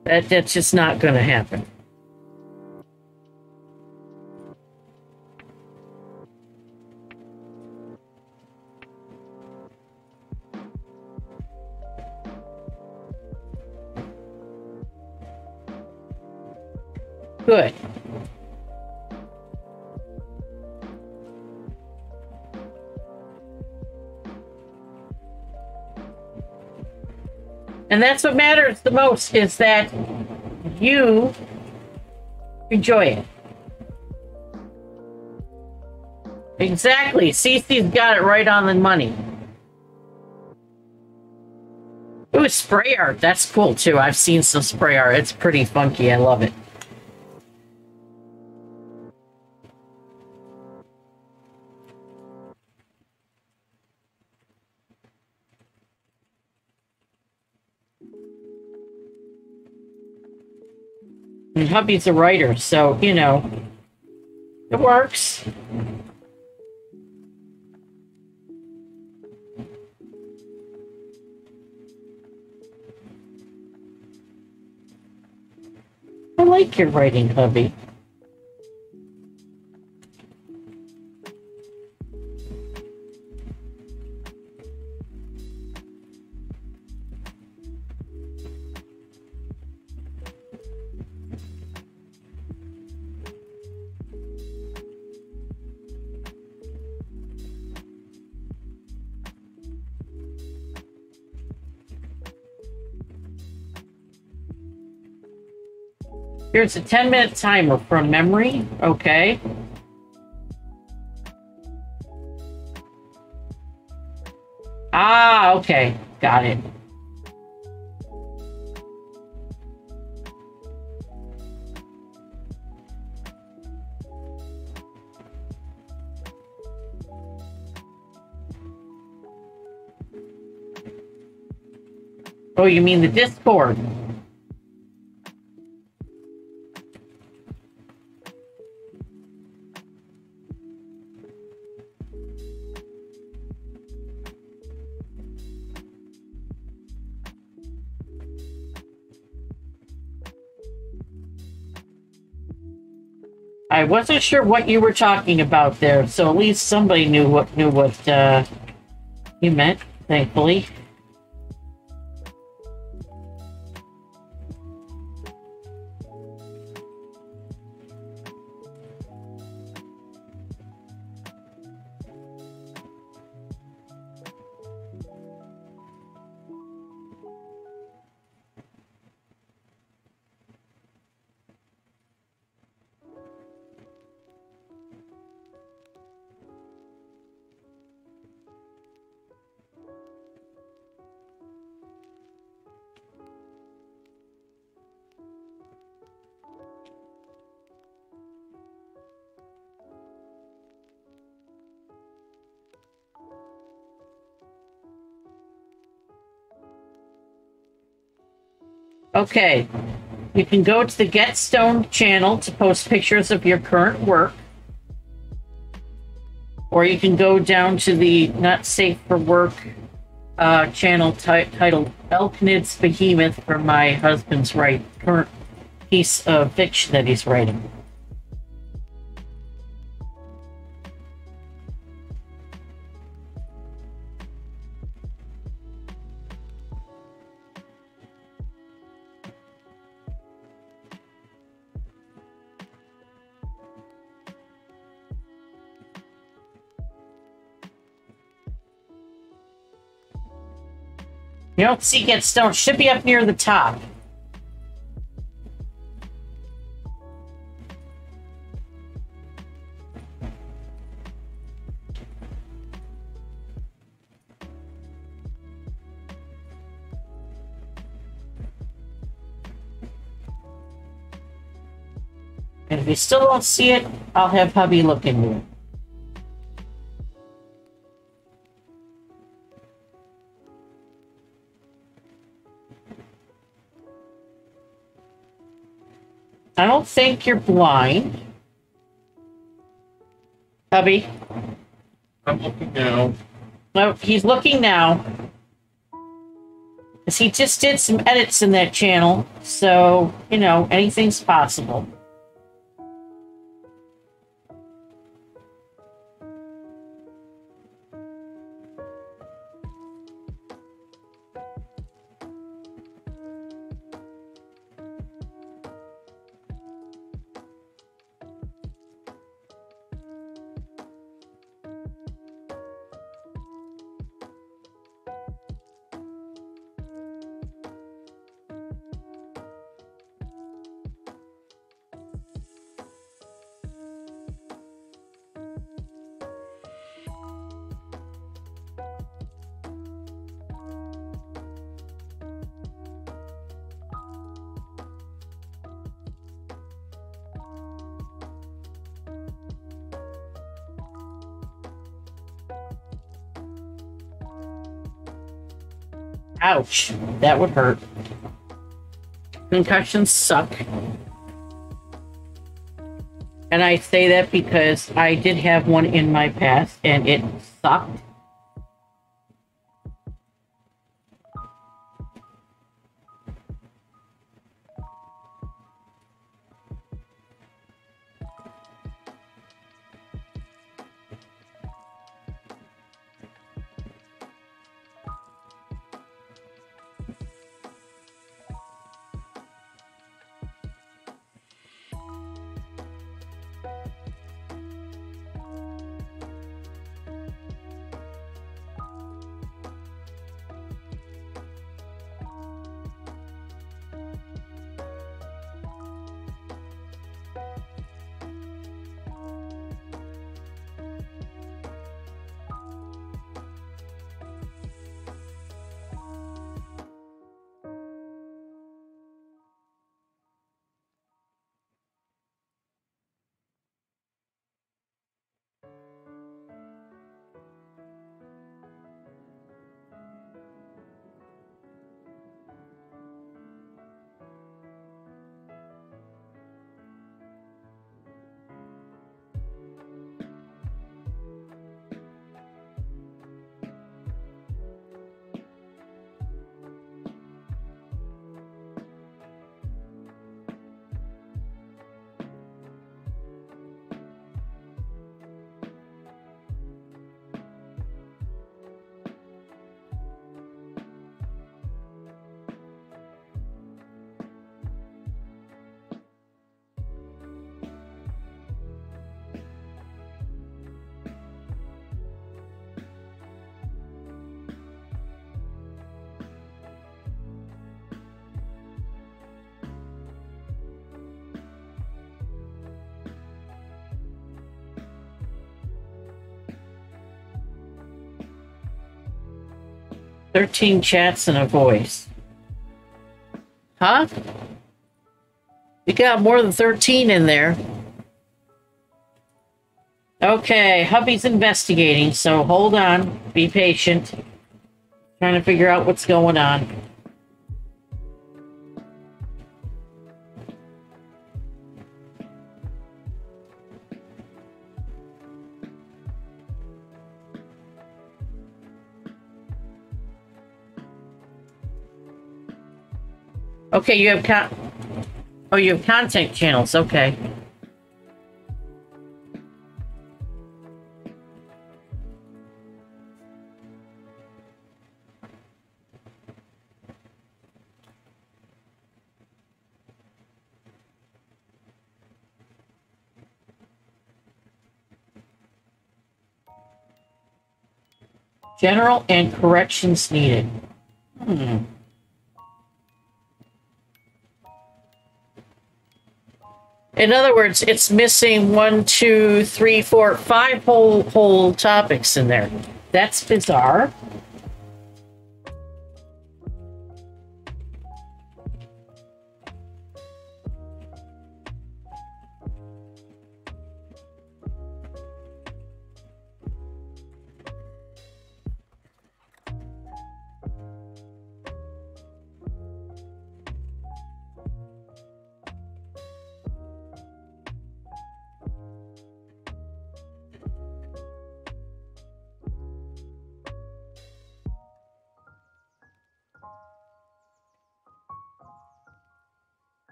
That's just not going to happen. Good. And that's what matters the most, is that you enjoy it. Exactly. Cece's got it right on the money. Ooh, spray art. That's cool, too. I've seen some spray art. It's pretty funky. I love it. And hubby's a writer, so, you know, it works. I like your writing, hubby. Here's a 10-minute timer from memory. Okay. Ah, okay. Got it. Oh, you mean the Discord? I wasn't sure what you were talking about there, so at least somebody knew what you meant, thankfully. Okay, you can go to the Get Stoned channel to post pictures of your current work. Or you can go down to the Not Safe for Work channel titled Elknid's Behemoth for my husband's current piece of fiction that he's writing. You don't see Get Stoned. Should be up near the top. And if you still don't see it, I'll have hubby look into it. I don't think you're blind. Hubby? I'm looking now. No, he's looking now. He just did some edits in that channel, so, you know, anything's possible. Ouch, that would hurt. Concussions suck. And I say that because I did have one in my past and it sucked. "13 chats and a voice." Huh? You got more than 13 in there. Okay, hubby's investigating, so hold on. Be patient. Trying to figure out what's going on. Okay, you have you have content channels. Okay. General and corrections needed. In other words, it's missing 1, 2, 3, 4, 5 whole topics in there. That's bizarre.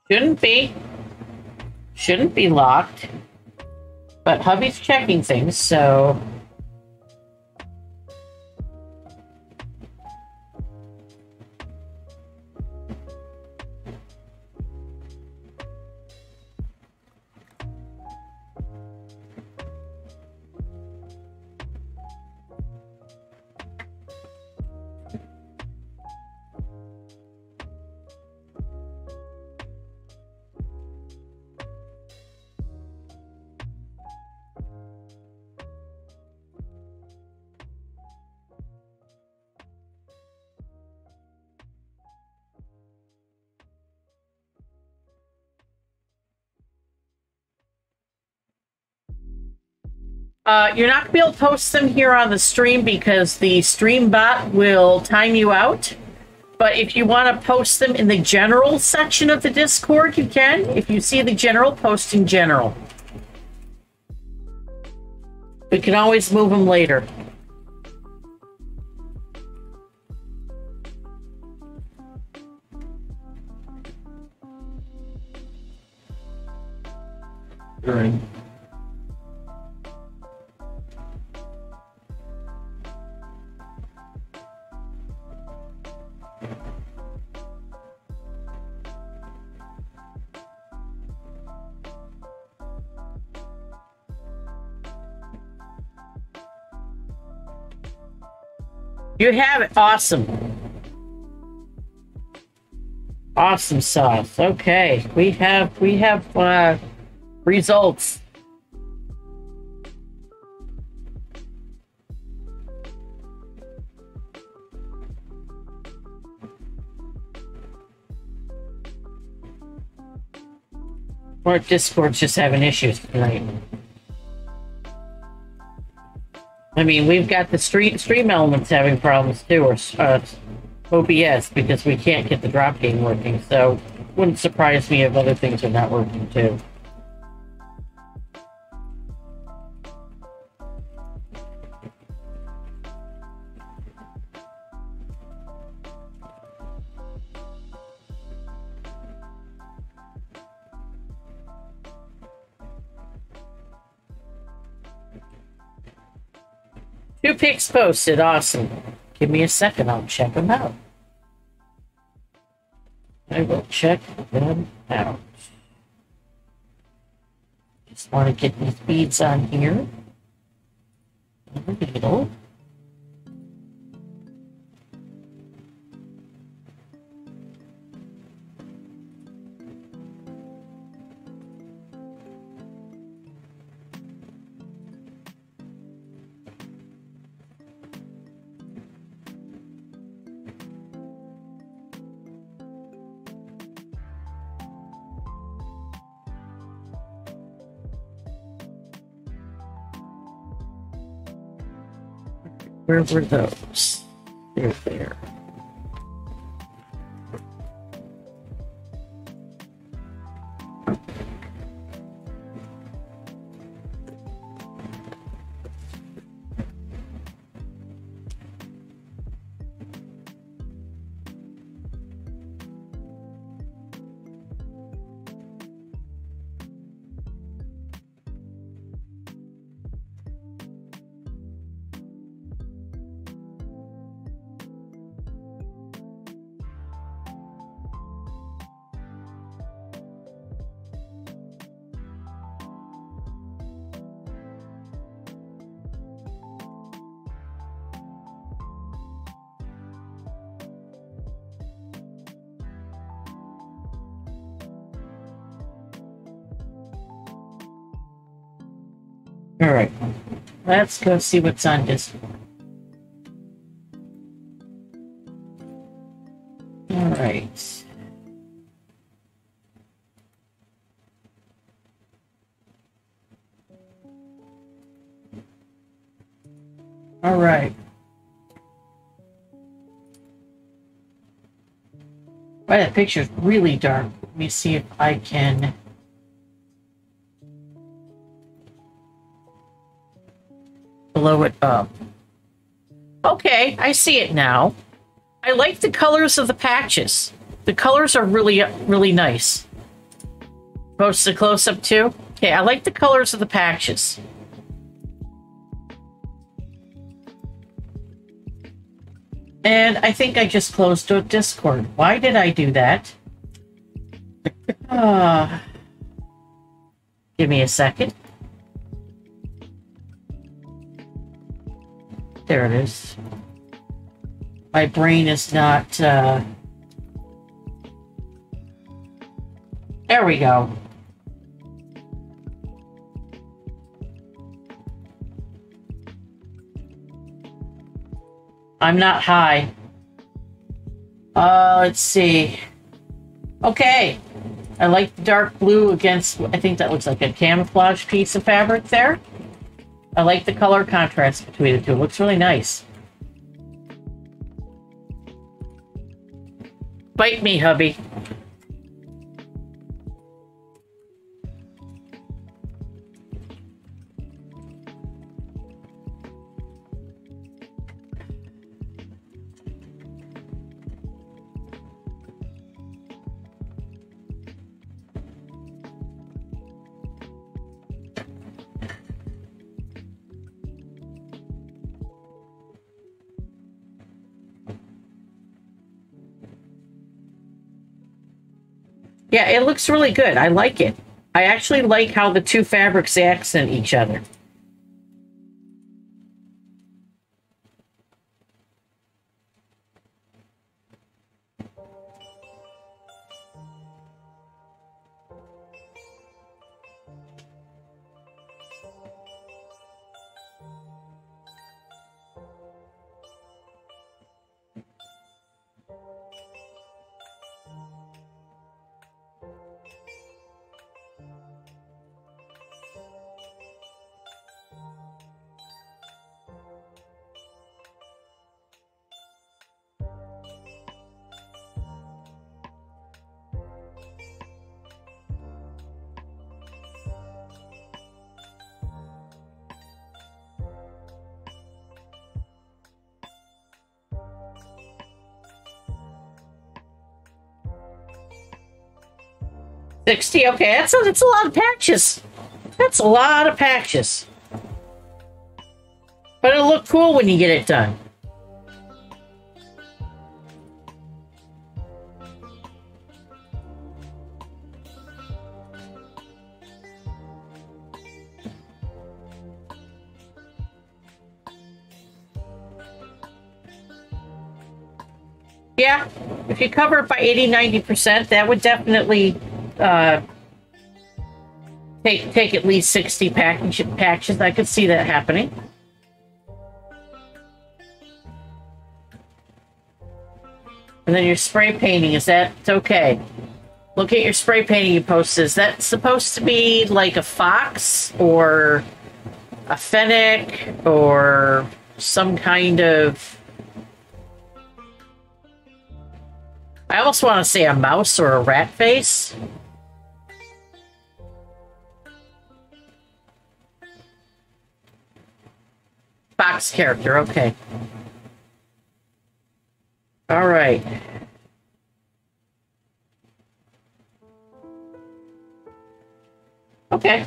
Shouldn't be. Shouldn't be locked. But hubby's checking things, so... You're not going to be able to post them here on the stream because the stream bot will time you out. But if you want to post them in the general section of the Discord, you can. If you see the general, post in general. We can always move them later. Right. You have it. Awesome. Awesome sauce. Okay. We have results. Or Discord's just having issues tonight. I mean, we've got the stream elements having problems too, or OBS, because we can't get the drop game working, so wouldn't surprise me if other things are not working too. Two pics posted, awesome. Give me a second, I'll check them out. I will check them out. Just want to get these beads on here. The needle. Where were those? They're there. All right, let's go see what's on Discord. All right. All right. Boy, that picture's really dark. Let me see if I can... blow it up. Okay, I see it now. I like the colors of the patches. The colors are really, really nice. Post a close-up too? Okay, I like the colors of the patches. And I think I just closed to Discord. Why did I do that? Give me a second. There it is. My brain is not... There we go. I'm not high. Let's see. Okay. I like the dark blue against, I think that looks like a camouflage piece of fabric there. I like the color contrast between the two. It looks really nice. Bite me, hubby. Yeah, it looks really good. I like it. I actually like how the two fabrics accent each other. $60, okay, that's a lot of patches. That's a lot of patches. But it'll look cool when you get it done. Yeah, if you cover it by 80-90%, that would definitely take at least 60 patches. I could see that happening. And then your spray painting, is that okay? Look at your spray painting you posted. Is that supposed to be like a fox or a fennec or some kind of... I almost want to say a mouse or a rat face. Fox character, okay. All right. Okay.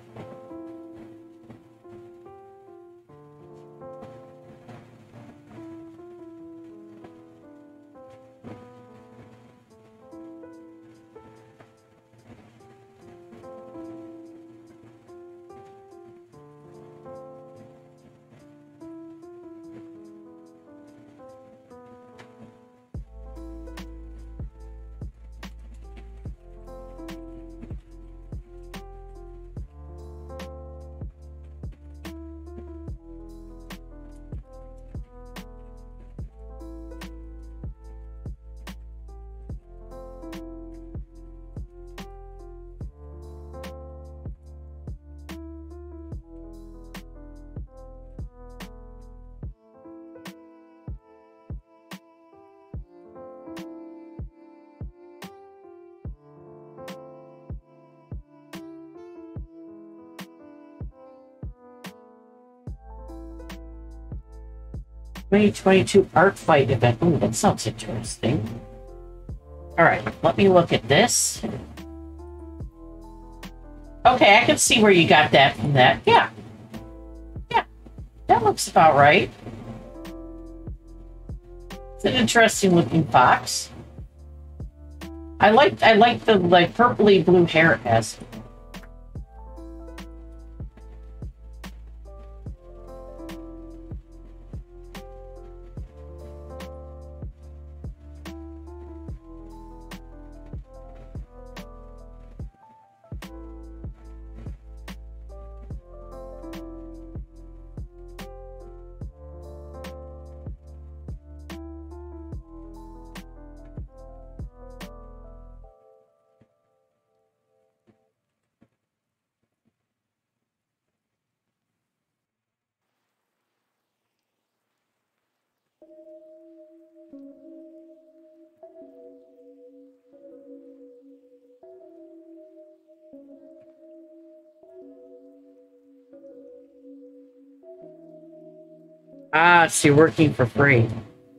'22 art fight event. Oh, that sounds interesting. All right, let me look at this. Okay, I can see where you got that from that. Yeah. Yeah. That looks about right. It's an interesting looking fox. I like the like purpley blue hair it has. Ah, so you're working for free.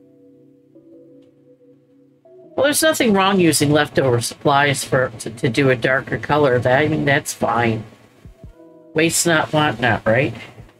Well, there's nothing wrong using leftover supplies to do a darker color. I mean, that's fine. Waste not, want not, right?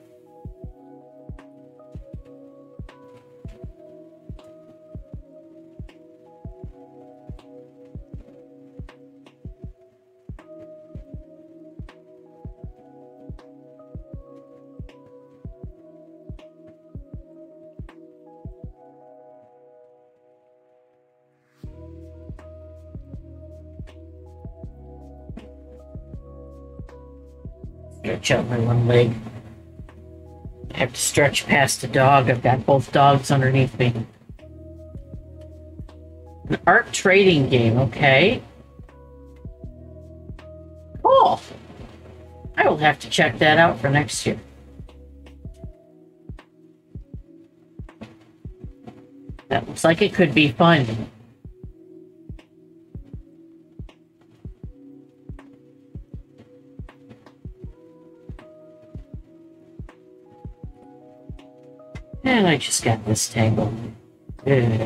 Stretch out my one leg. I have to stretch past the dog. I've got both dogs underneath me. An art trading game, okay. Cool. I will have to check that out for next year. That looks like it could be fun. And I just got this tangled. Ugh.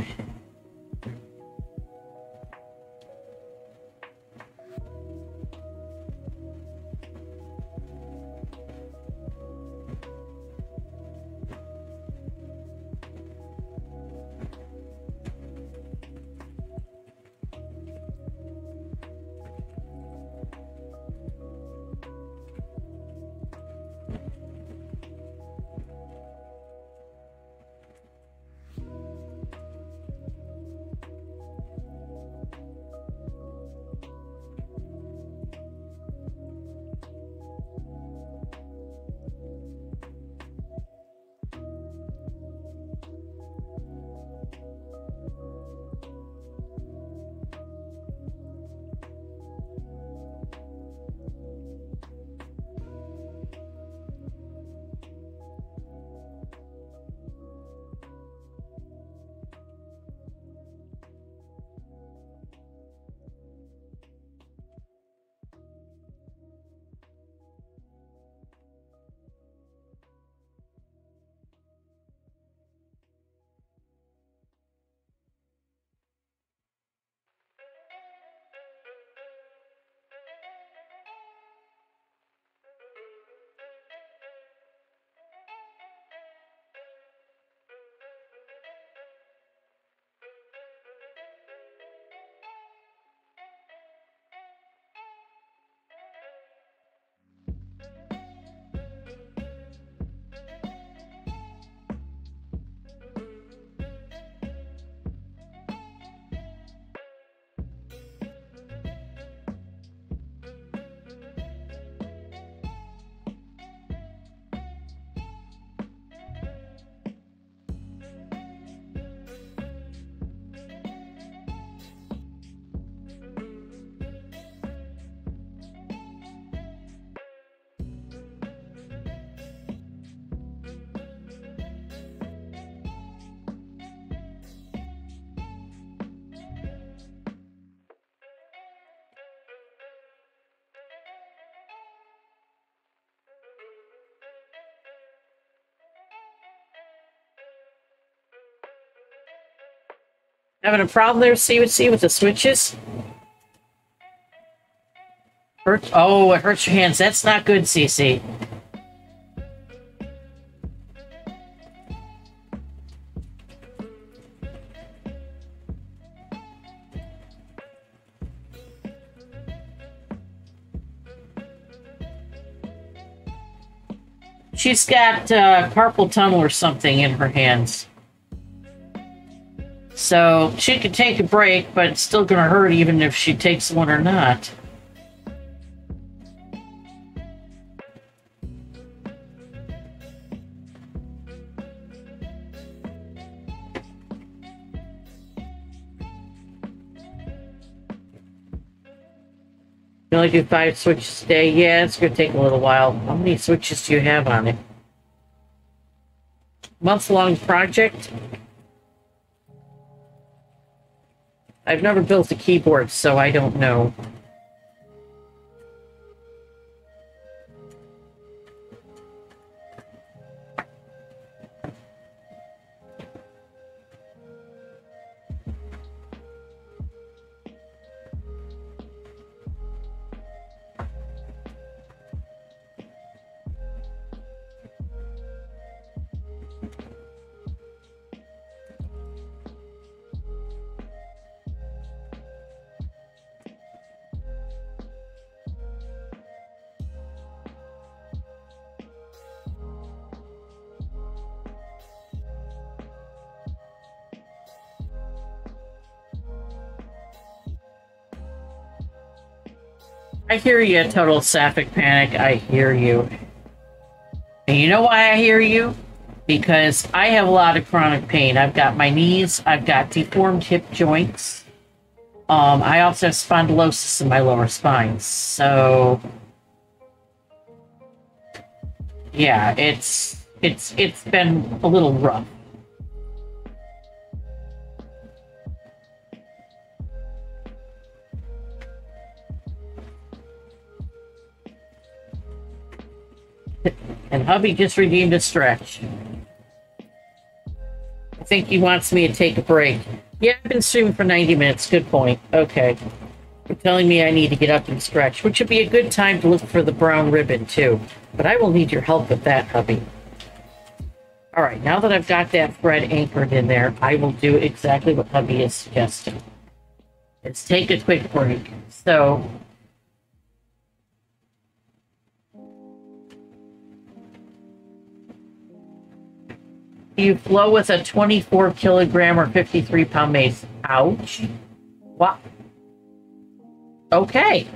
Having a problem there, see with the switches? Hurts. Oh, it hurts your hands. That's not good, Cece. She's got carpal tunnel or something in her hands. So she could take a break, but it's still going to hurt even if she takes one or not. You only do 5 switches a day? Yeah, it's going to take a little while. How many switches do you have on it? Month-long project? I've never built a keyboard, so I don't know. I hear you, Total Sapphic Panic. I hear you. And you know why I hear you? Because I have a lot of chronic pain. I've got my knees. I've got deformed hip joints. I also have spondylosis in my lower spine. So, yeah, it's been a little rough. And hubby just redeemed a stretch. I think he wants me to take a break. Yeah, I've been streaming for 90 minutes. Good point. Okay. You're telling me I need to get up and stretch, which would be a good time to look for the brown ribbon, too. But I will need your help with that, hubby. All right, now that I've got that thread anchored in there, I will do exactly what hubby is suggesting. Let's take a quick break. So... you flow with a 24 kilogram or 53 pound mace. Ouch. What? Okay.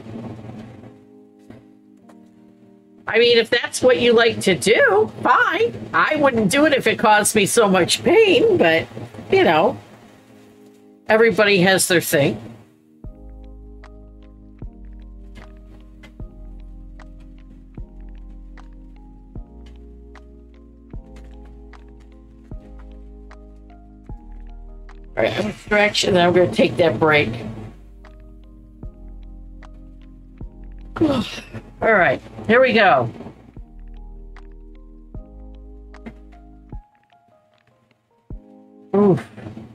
I mean, if that's what you like to do, fine. I wouldn't do it if it caused me so much pain, but, you know, everybody has their thing. All right, I'm going to stretch, and then I'm going to take that break. All right, here we go. Oof.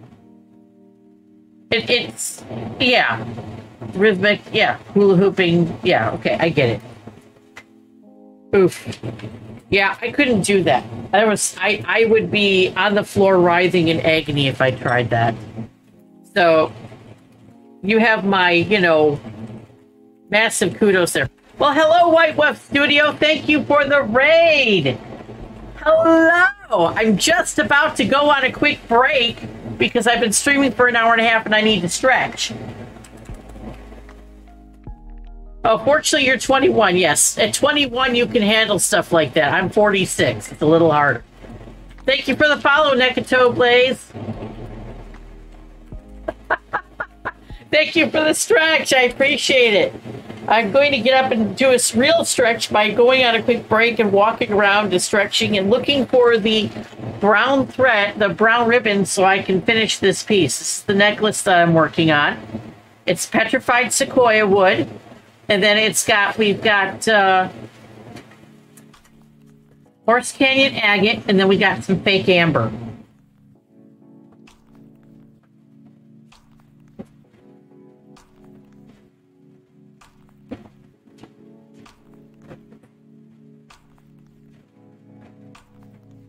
It's, yeah, rhythmic, yeah, hula hooping, yeah, okay, I get it. Oof. Yeah, I couldn't do that. I would be on the floor writhing in agony if I tried that. So, you have my, you know, massive kudos there. Well, hello, White Wolf Studio. Thank you for the raid. Hello. I'm just about to go on a quick break because I've been streaming for an hour and a half and I need to stretch. Oh, fortunately, you're 21. Yes, at 21, you can handle stuff like that. I'm 46. It's a little harder. Thank you for the follow, Nekato Blaze. Thank you for the stretch. I appreciate it. I'm going to get up and do a real stretch by going on a quick break and walking around to stretching and looking for the brown thread, the brown ribbon, so I can finish this piece. This is the necklace that I'm working on. It's petrified sequoia wood. And then we've got Horse Canyon agate, and then we got some fake amber.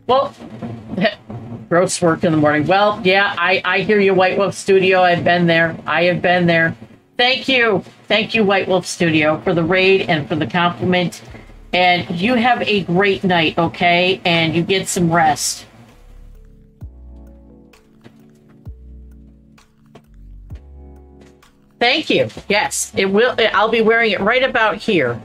Well, gross work in the morning. Well, yeah, I hear you, White Wolf Studio. I've been there. I have been there. Thank you. Thank you, White Wolf Studio, for the raid and for the compliment. And you have a great night, okay? And you get some rest. Thank you. Yes, it will. I'll be wearing it right about here.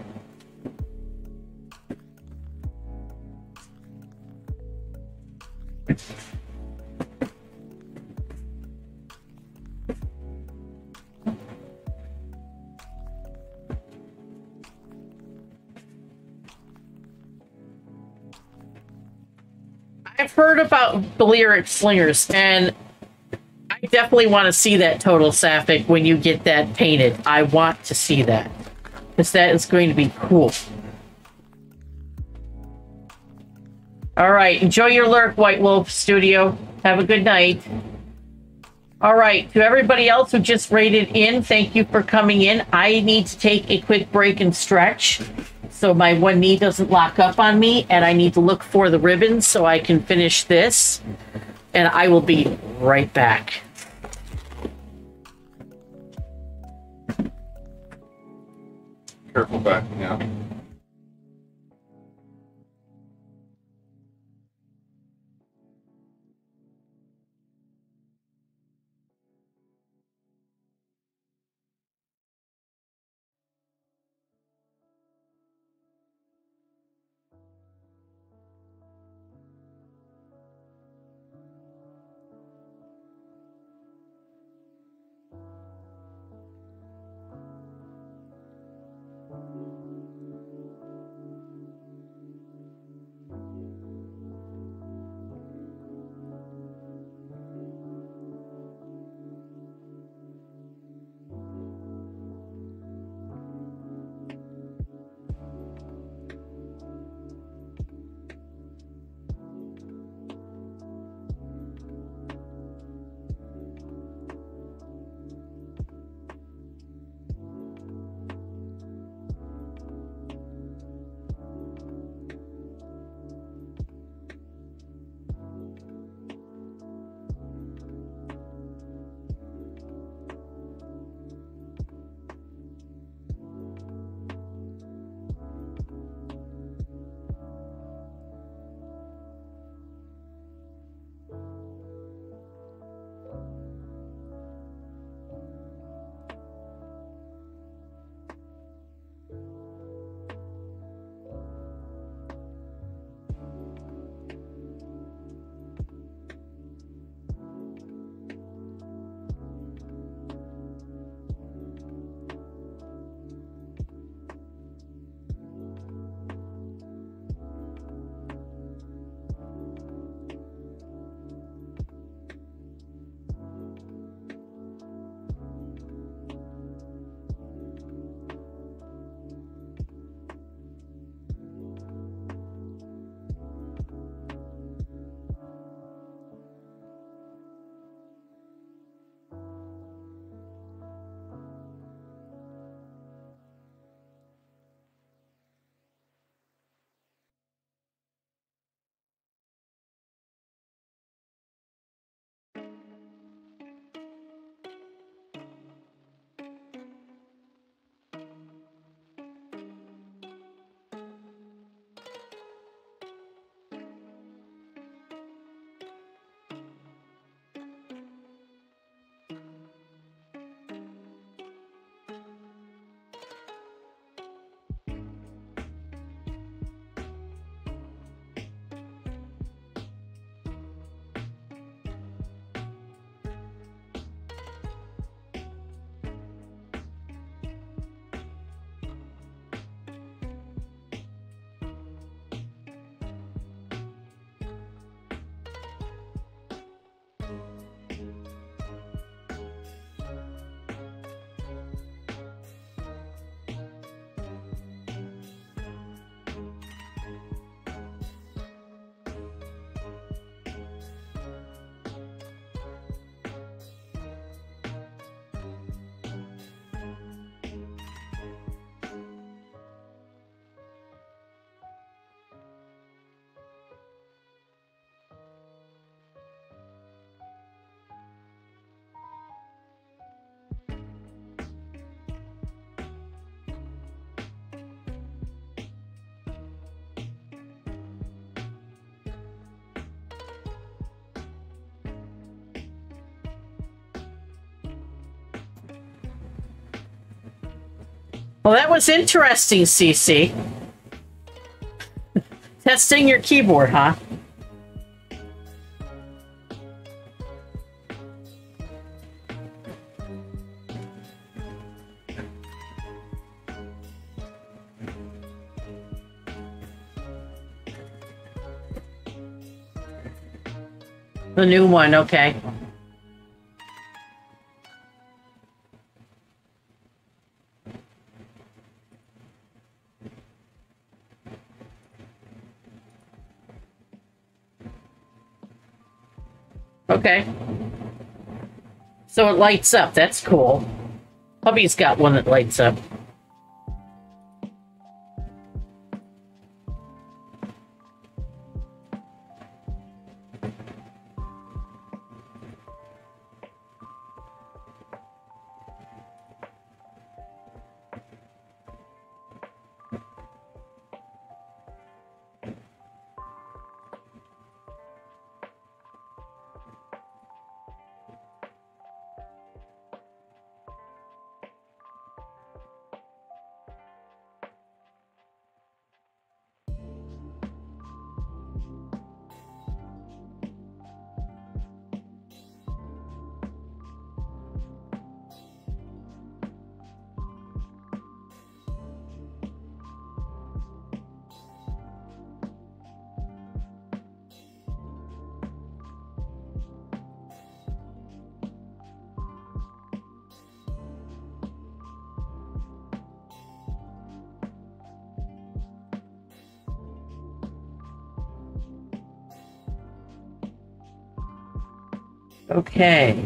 I've heard about Balearic Slingers, and I definitely want to see that Total Sapphic when you get that painted. I want to see that, because that is going to be cool. All right, enjoy your lurk, White Wolf Studio. Have a good night. All right, to everybody else who just raided in, thank you for coming in. I need to take a quick break and stretch so my one knee doesn't lock up on me, and I need to look for the ribbons so I can finish this, and I will be right back. Careful backing out. Well, that was interesting, Cece. Testing your keyboard, huh? The new one, okay. Okay. So it lights up. That's cool. Hubby's got one that lights up. Okay.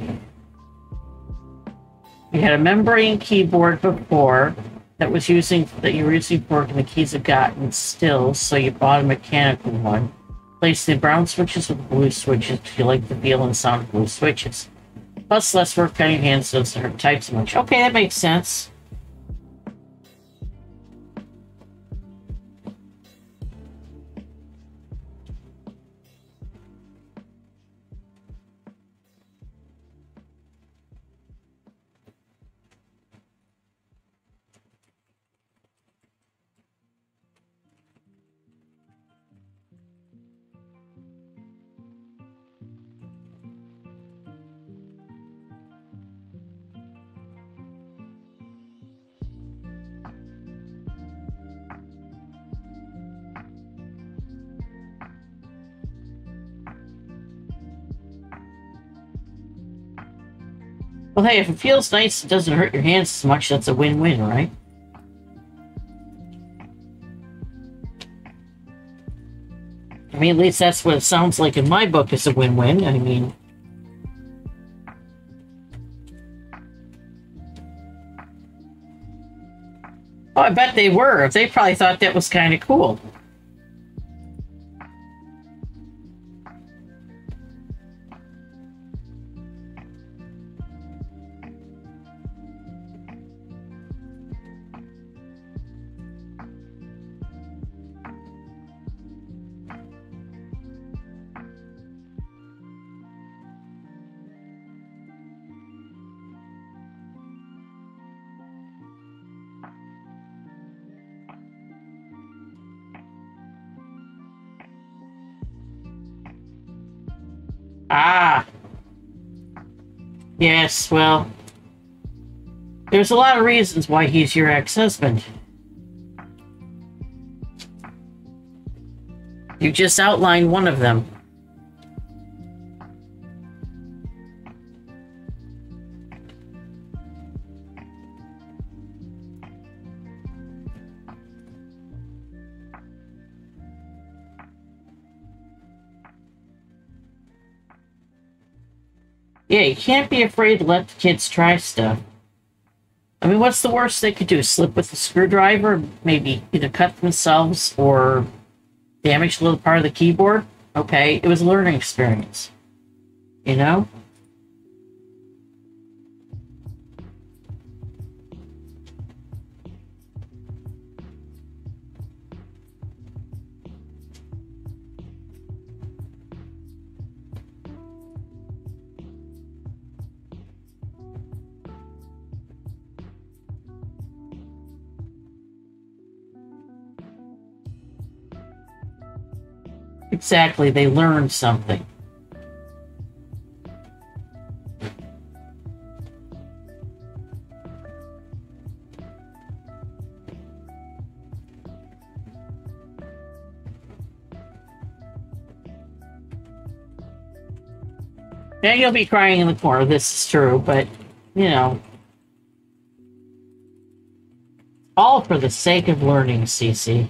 We had a membrane keyboard before that you were using for working. The keys have gotten still, so you bought a mechanical one. Place the brown switches with blue switches if you like the feel and sound of blue switches. Plus less work on your hands so it doesn't hurt type so much. Okay, that makes sense. Well, hey, if it feels nice, it doesn't hurt your hands as much, that's a win-win, right? I mean, at least that's what it sounds like in my book is a win-win. I mean... Oh, I bet they were. They probably thought that was kind of cool. Ah. Yes, well, there's a lot of reasons why he's your ex-husband. You just outlined one of them. Yeah, you can't be afraid to let the kids try stuff. I mean, what's the worst they could do? Slip with a screwdriver? Maybe either cut themselves or damage a little part of the keyboard? Okay, it was a learning experience. You know? Exactly, they learned something. Yeah, you'll be crying in the corner, this is true, but, you know, all for the sake of learning, Cece.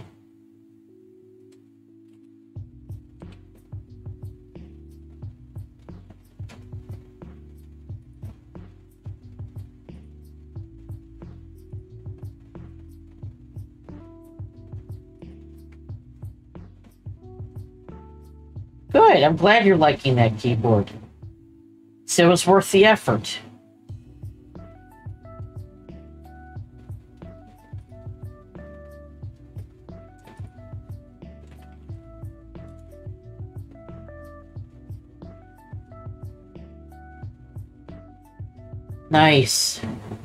Good, I'm glad you're liking that keyboard. So it was worth the effort. Nice.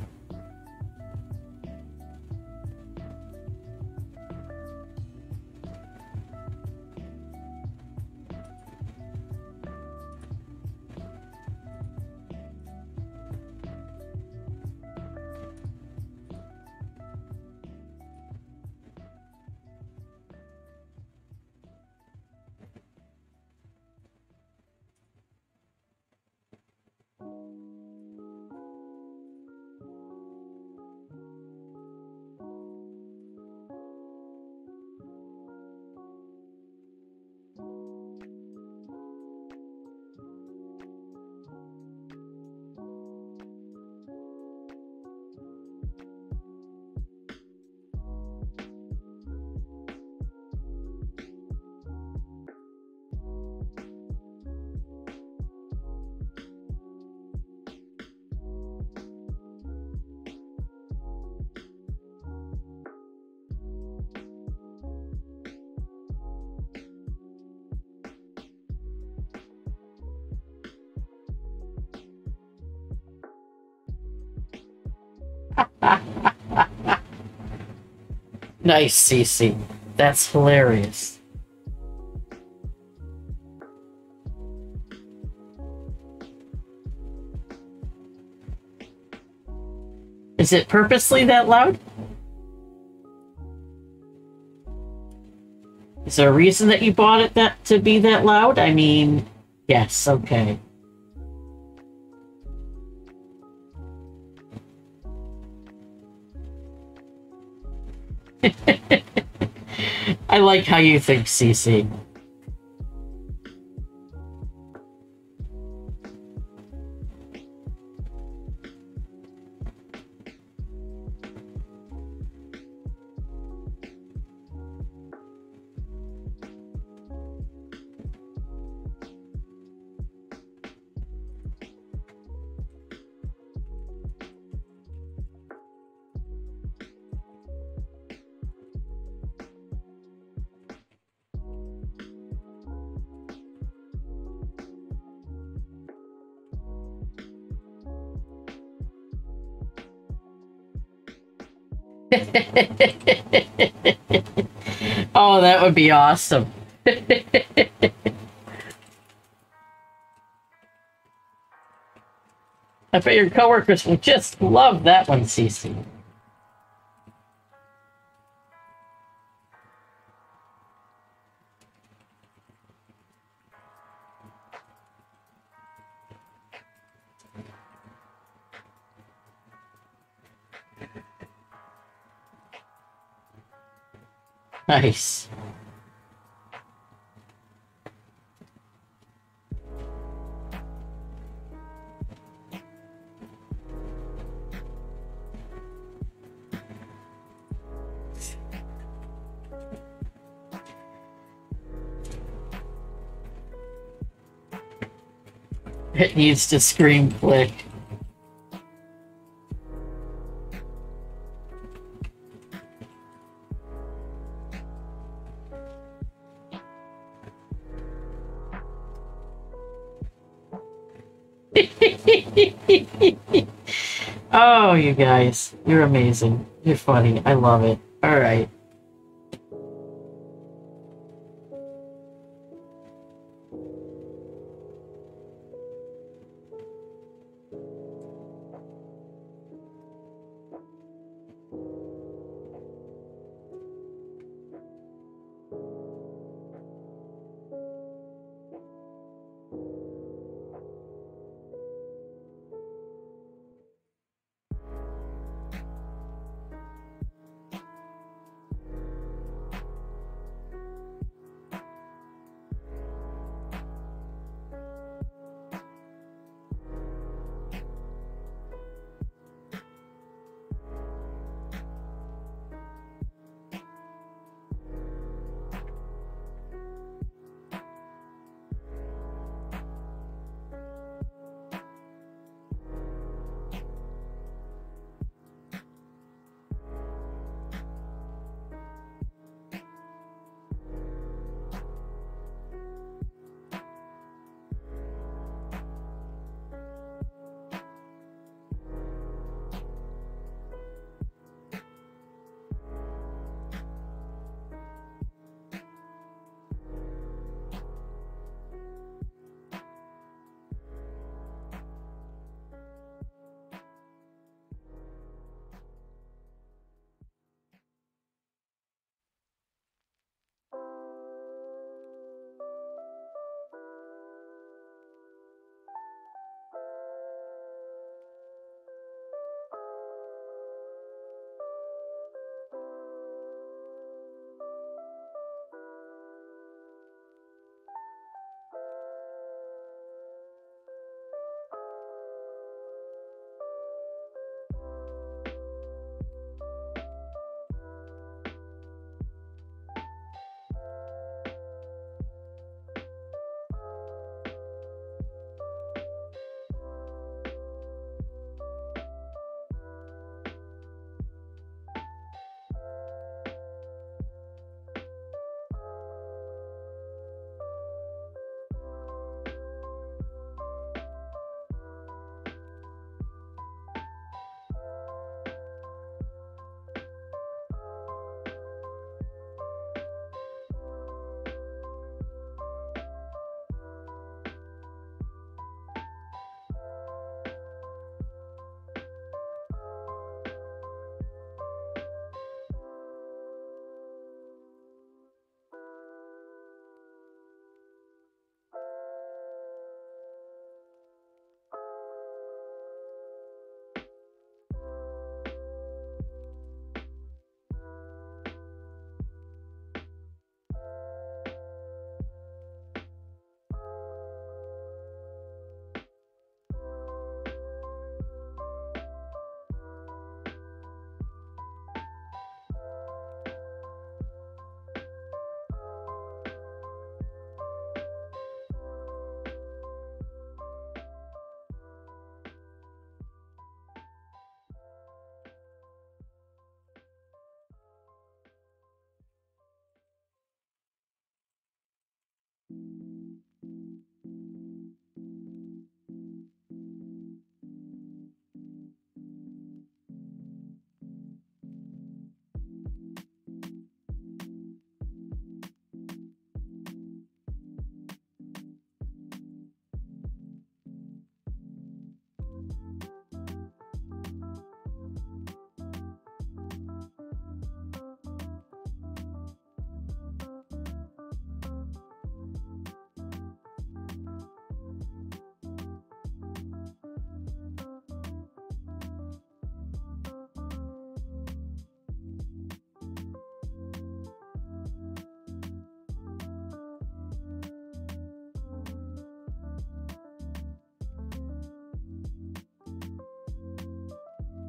Nice, Cece. That's hilarious. Is it purposely that loud? Is there a reason that you bought it that to be that loud? I mean, yes, okay. I like how you think, Cece. Oh, that would be awesome. I bet your coworkers will just love that one, Cece. Nice. It needs to scream click. Oh, you guys, you're amazing. You're funny. I love it. All right.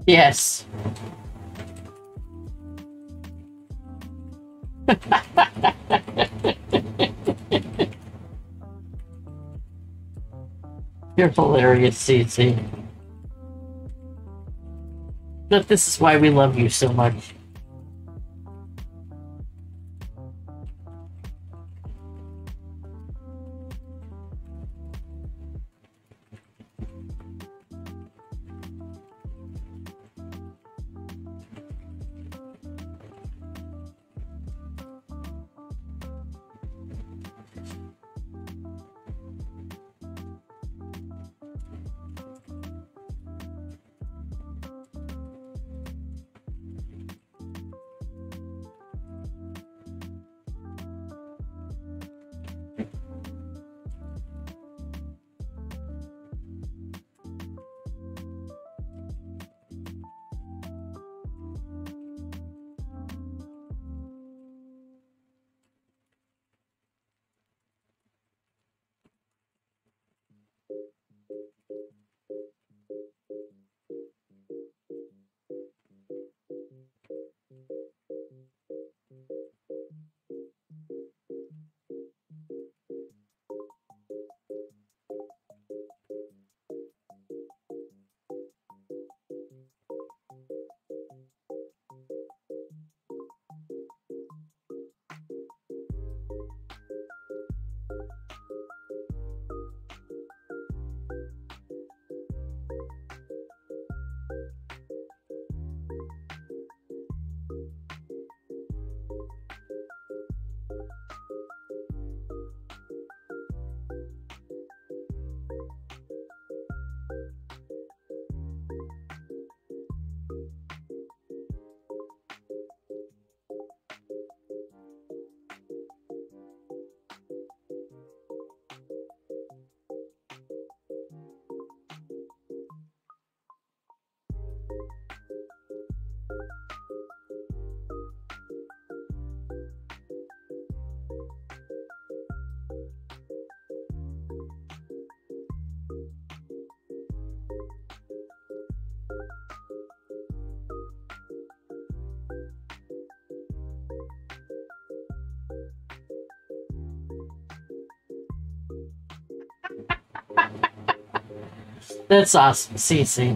Yes. You're hilarious, Cece. But this is why we love you so much. That's awesome, Cece.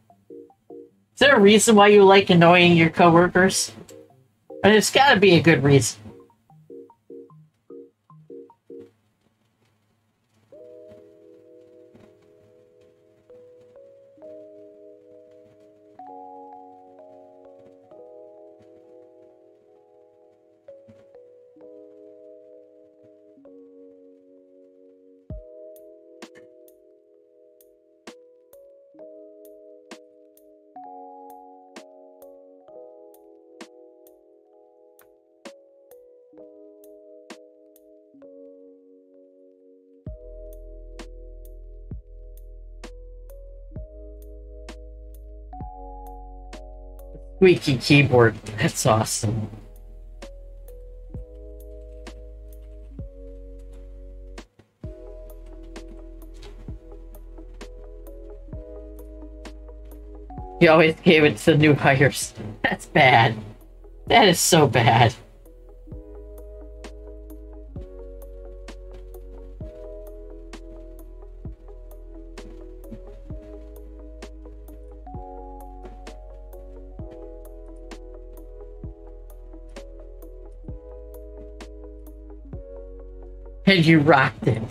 Is there a reason why you like annoying your coworkers? And it's got to be a good reason. Squeaky keyboard. That's awesome. You always gave it to the new hires. That's bad. That is so bad. And you rocked it.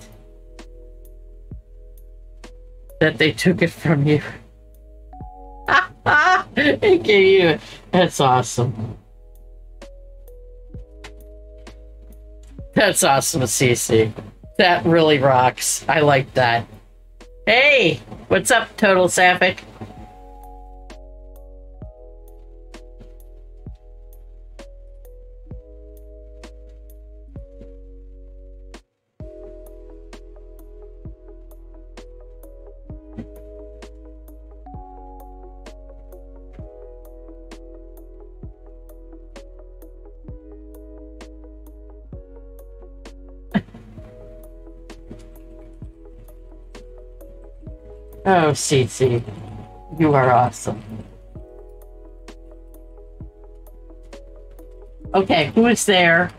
That they took it from you. They gave you it. That's awesome. That's awesome, Cece. That really rocks. I like that. Hey, what's up, Total Sapphic? Oh, Cece, you are awesome. Okay, who is there?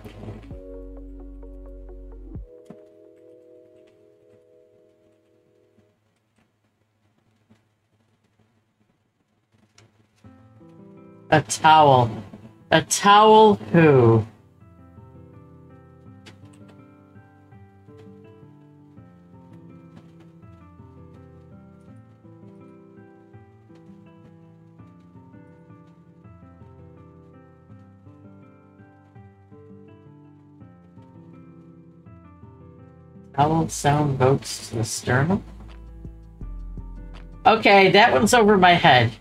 A towel. A towel who? Towel sound boats to the sternum? Okay, that one's over my head.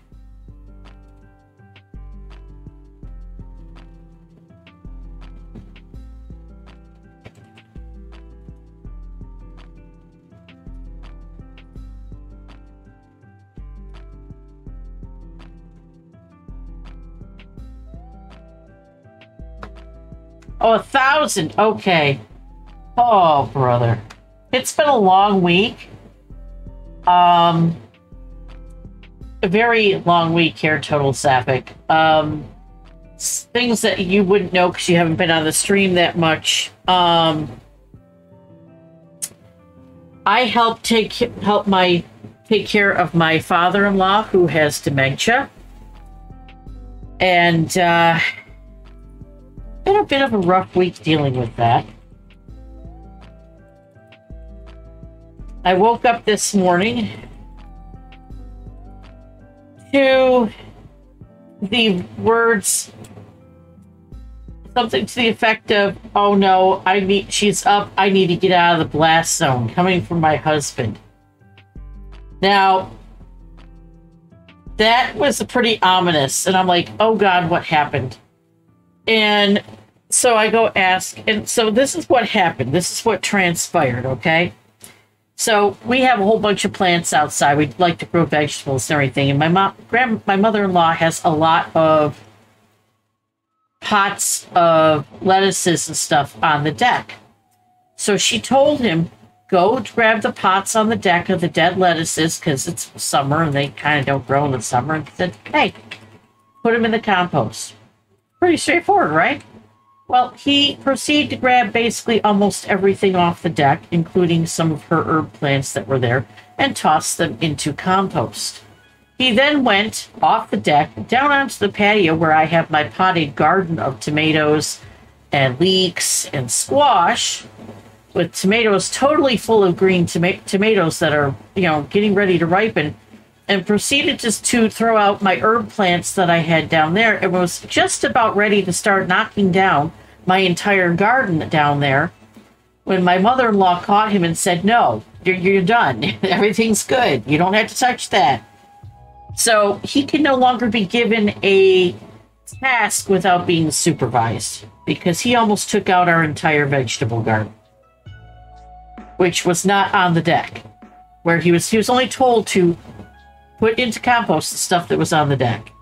Oh, 1,000. Okay. Oh, brother. It's been a long week. A very long week here, Total Sapphic. Things that you wouldn't know because you haven't been on the stream that much. I help take care of my father-in-law who has dementia. And been a bit of a rough week dealing with that. I woke up this morning to the words, something to the effect of, "Oh no, she's up, I need to get out of the blast zone," coming from my husband. Now, that was pretty ominous, and I'm like, oh God, what happened? And so I go ask, and so this is what happened. This is what transpired, okay? So we have a whole bunch of plants outside. We'd like to grow vegetables and everything. And my mother-in-law has a lot of pots of lettuces and stuff on the deck. So she told him, go grab the pots on the deck of the dead lettuces because it's summer and they kind of don't grow in the summer. And said, hey, put them in the compost. Pretty straightforward, right? Well, he proceeded to grab basically almost everything off the deck, including some of her herb plants that were there, and tossed them into compost. He then went off the deck, down onto the patio where I have my potted garden of tomatoes and leeks and squash, with tomatoes totally full of green tomatoes that are, getting ready to ripen, and proceeded just to throw out my herb plants that I had down there and was just about ready to start knocking down my entire garden down there when my mother-in-law caught him and said, no, you're done. Everything's good. You don't have to touch that. So he can no longer be given a task without being supervised because he almost took out our entire vegetable garden, which was not on the deck, where he was only told to put into compost the stuff that was on the deck.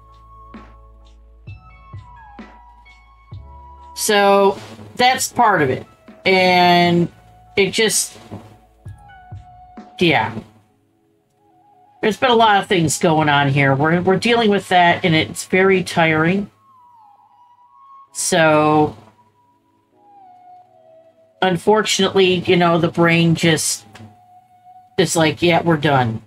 So that's part of it. And it just, yeah. There's been a lot of things going on here. We're dealing with that, and it's very tiring. So, unfortunately, the brain just is like, yeah, we're done.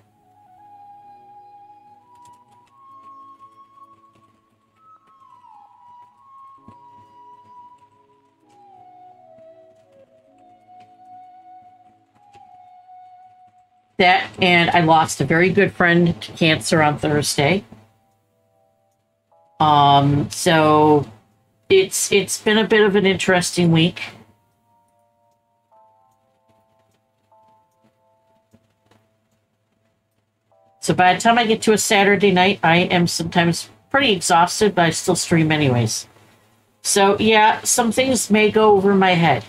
That, and I lost a very good friend to cancer on Thursday. So it's been a bit of an interesting week. So by the time I get to a Saturday night, I am sometimes pretty exhausted, but I still stream anyways. So yeah, some things may go over my head.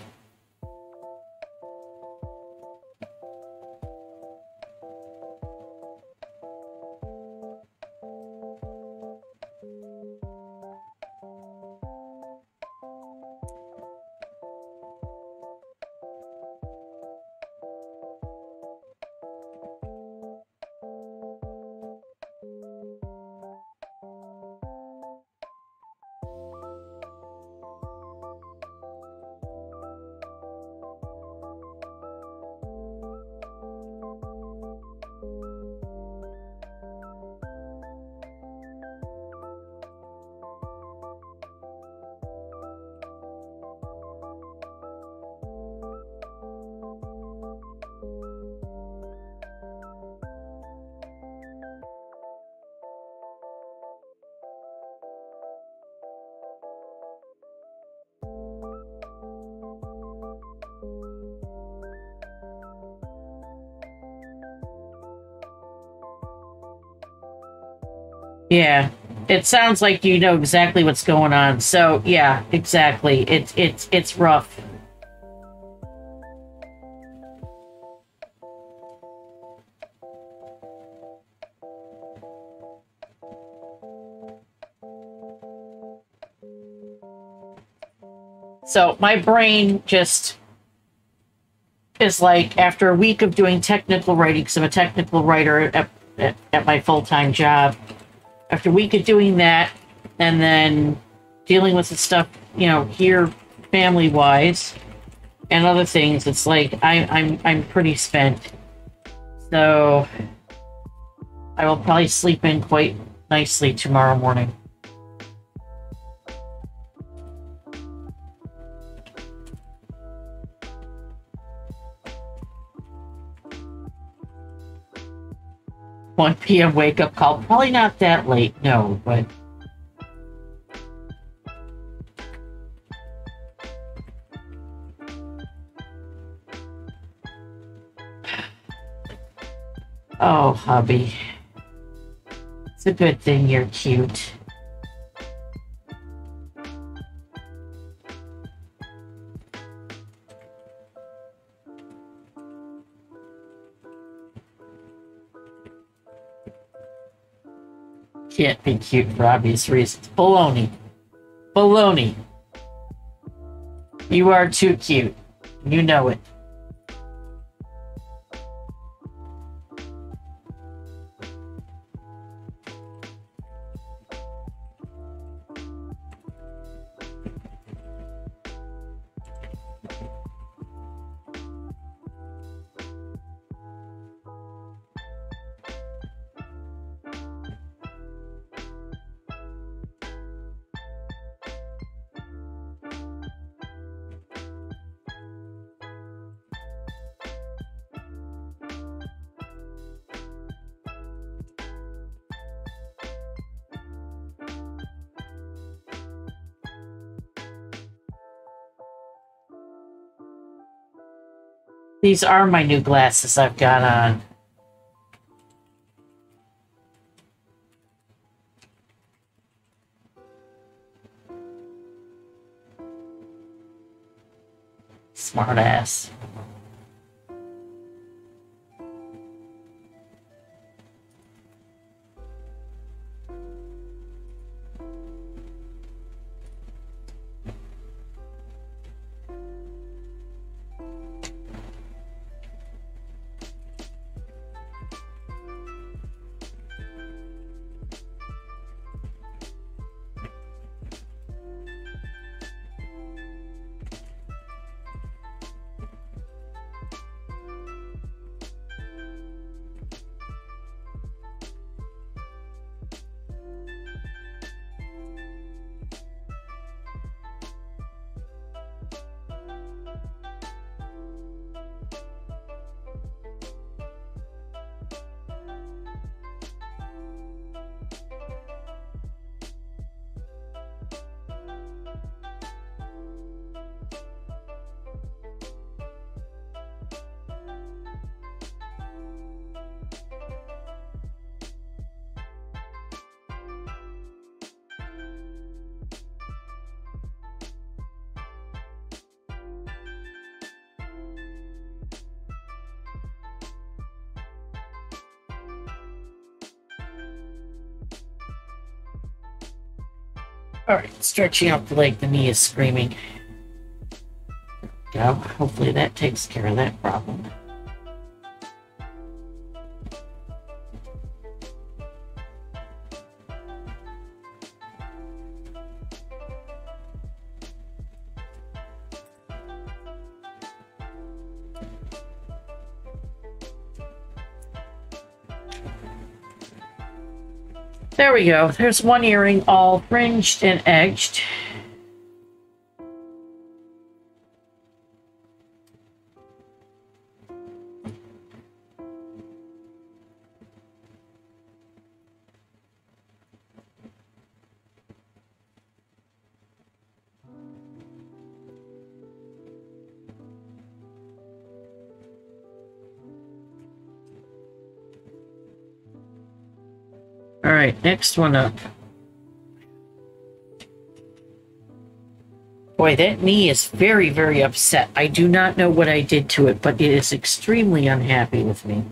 Yeah. It sounds like you know exactly what's going on. So yeah, exactly. It's rough. So my brain just is like, after a week of doing technical writing, because I'm a technical writer at my full-time job, after a week of doing that, and then dealing with the stuff, here family-wise and other things, it's like I'm pretty spent. So I will probably sleep in quite nicely tomorrow morning. One p.m. wake up call. Probably not that late, no, but oh, hubby. It's a good thing you're cute. Can't be cute for obvious reasons. Baloney. Baloney. You are too cute. You know it. These are my new glasses I've got on. Smart ass. Alright, stretching out the leg, the knee is screaming. Go. Hopefully that takes care of that problem. There we go. There's one earring all fringed and edged. All right, next one up. Boy, that knee is very, very upset. I do not know what I did to it, but it is extremely unhappy with me.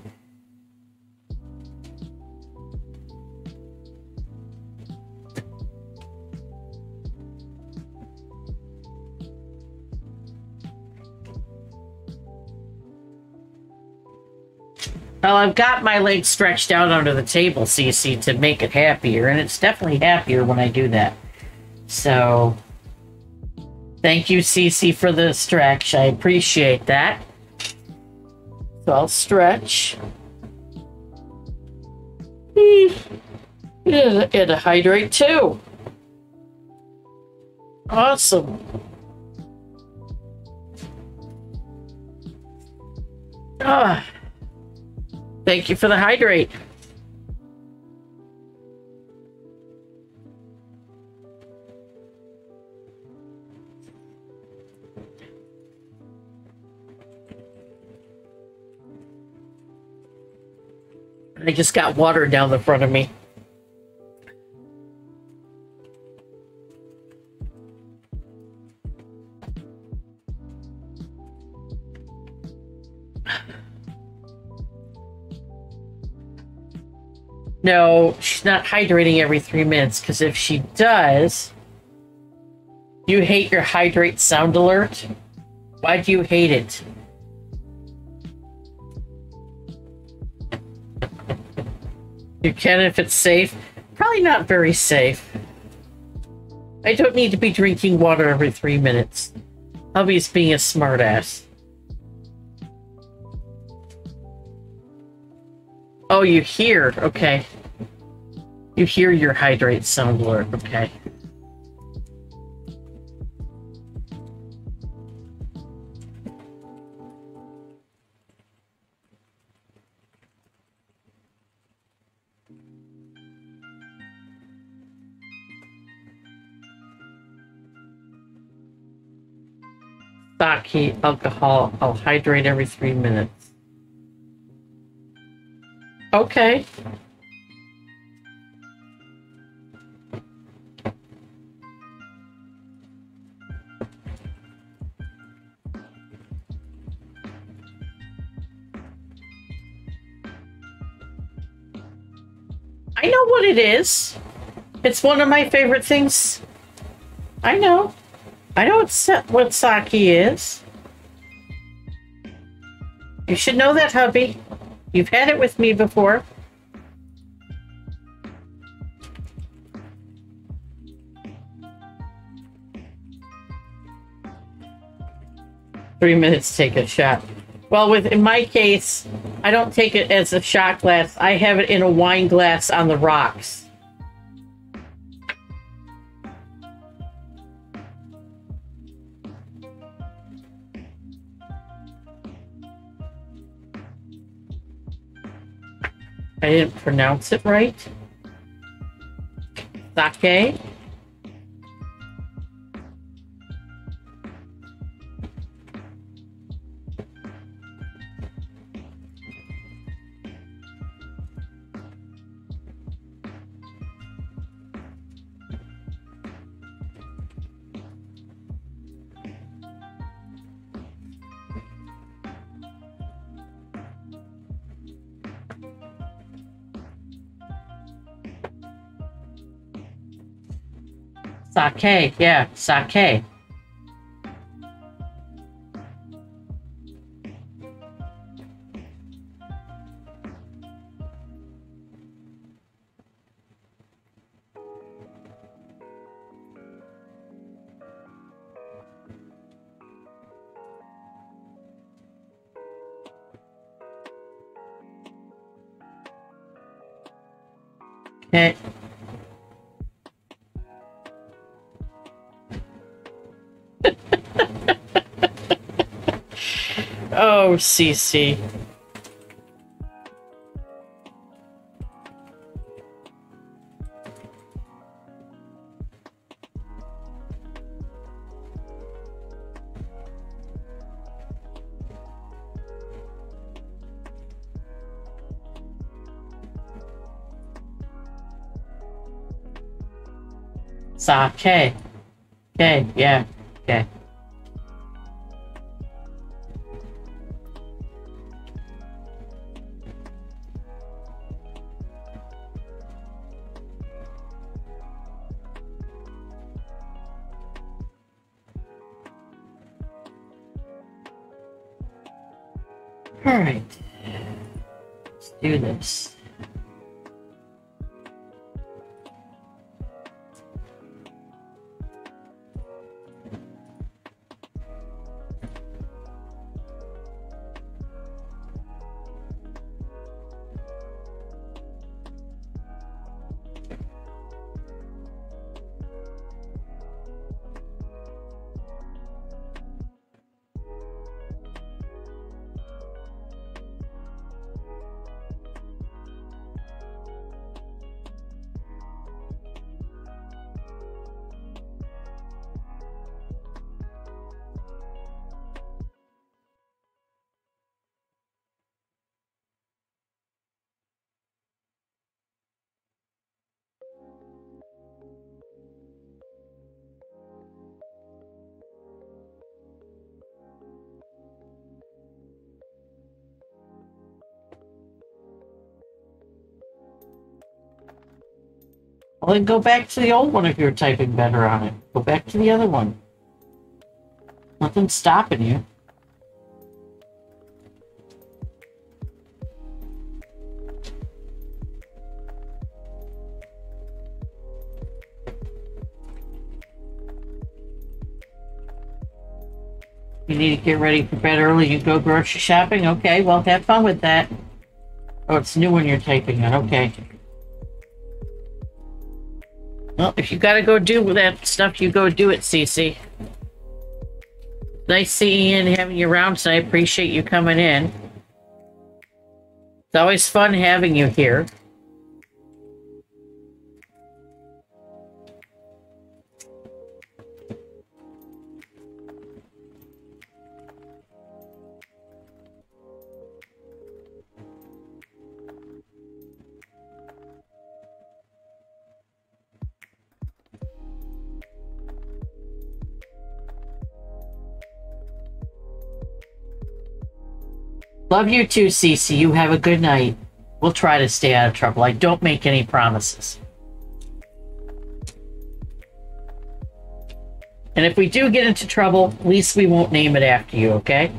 Well, I've got my legs stretched out under the table, Cece, to make it happier, and it's definitely happier when I do that. So, thank you, Cece, for the stretch. I appreciate that. So I'll stretch. And hydrate too. Awesome. Ah. Thank you for the hydrate. I just got water down the front of me. No, she's not hydrating every 3 minutes, because if she does... You hate your hydrate sound alert? Why do you hate it? You can if it's safe. Probably not very safe. I don't need to be drinking water every 3 minutes. Hubby's being a smartass. Oh, you hear. Okay. You hear your hydrate sound alert. Okay. Sake, alcohol. I'll hydrate every 3 minutes. Okay. I know what it is. It's one of my favorite things. I know. I know what sake is. You should know that, hubby. You've had it with me before. Three minutes to take a shot. Well, in my case, I don't take it as a shot glass. I have it in a wine glass on the rocks. I didn't pronounce it right. Sake. Sake, yeah, sake. Okay. Oh, Cece. Sake. Okay, yeah. Okay. All right. Let's do this. Well, then go back to the old one if you're typing better on it. Go back to the other one. Nothing's stopping you. You need to get ready for bed early. You go grocery shopping? Okay, well, have fun with that. Oh, it's new when you're typing it. Okay. Well, if you gotta go do that stuff, you go do it, Cece. Nice seeing you and having you around, so I appreciate you coming in. It's always fun having you here. Love you too, Cece. You have a good night. We'll try to stay out of trouble. I don't make any promises. And if we do get into trouble, at least we won't name it after you, okay?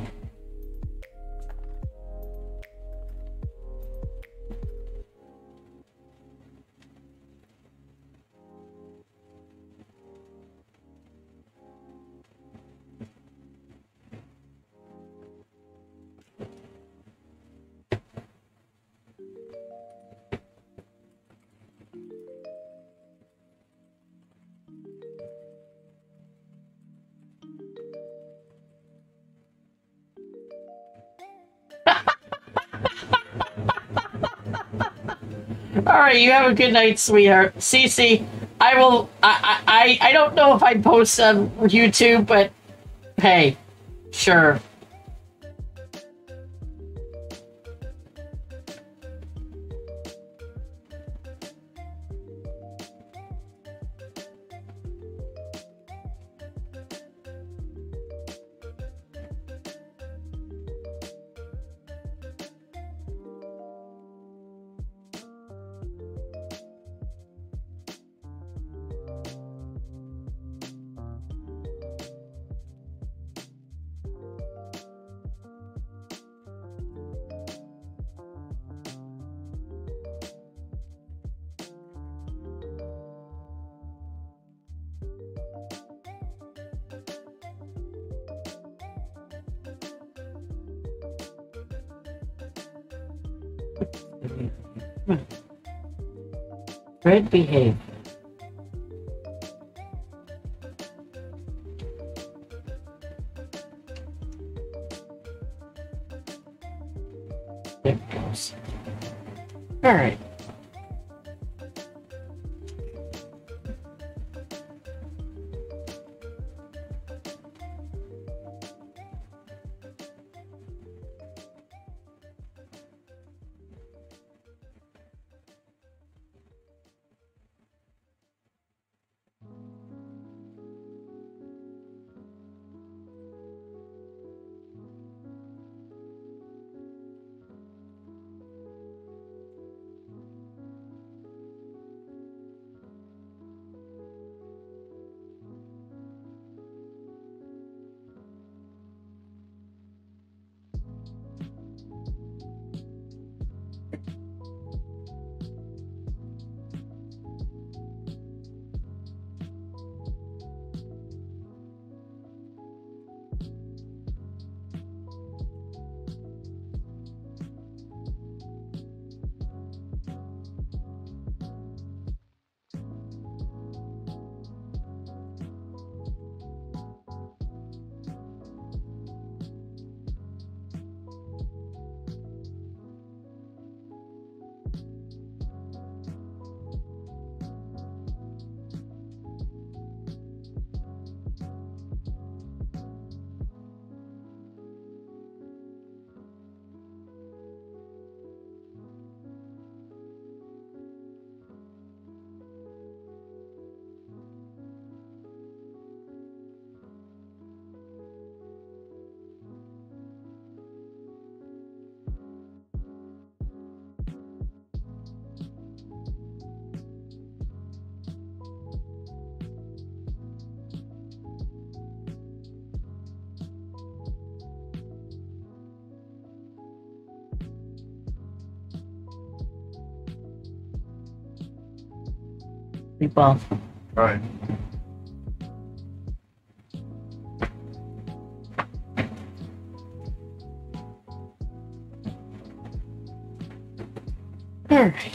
All right, you have a good night, sweetheart. Cece, I don't know if I post on YouTube, but hey, sure. Fred, behave. There it goes. All right. Meatball. Right. All right.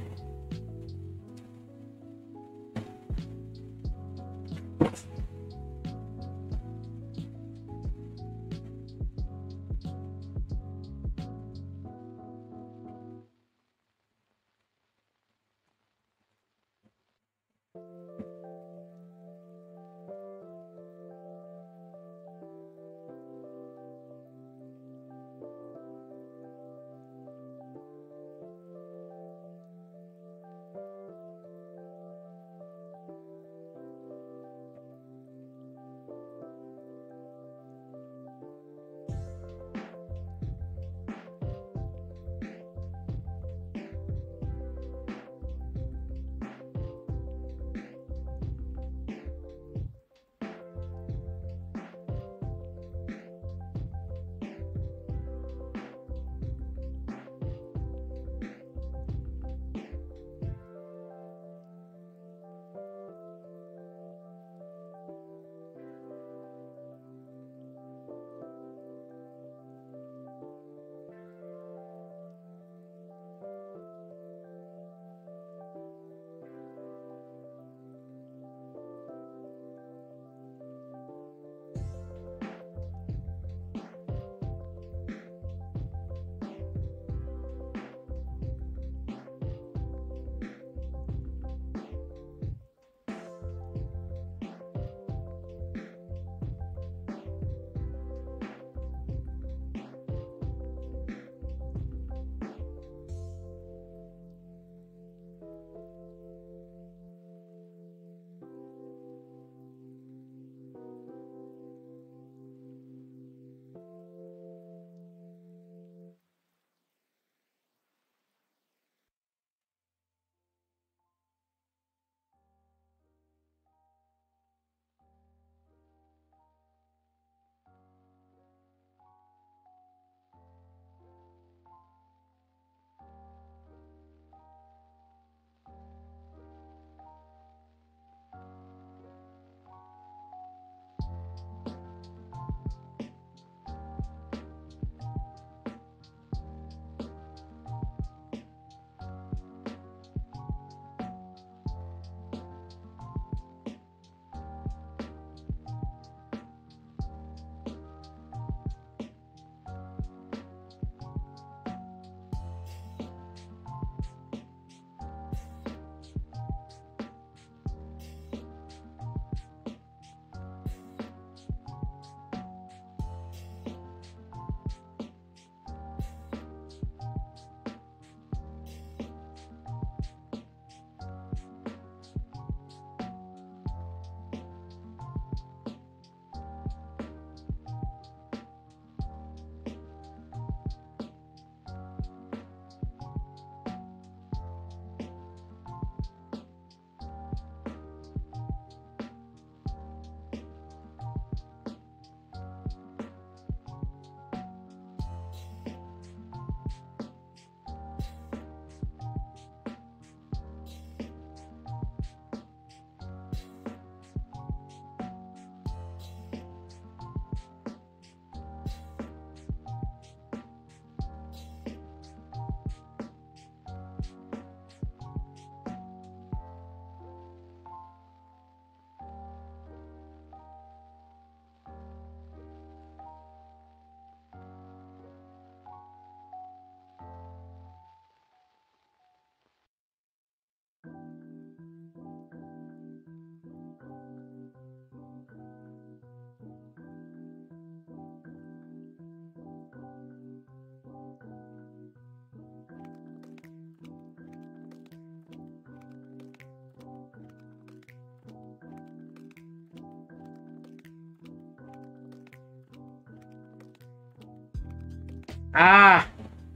Ah,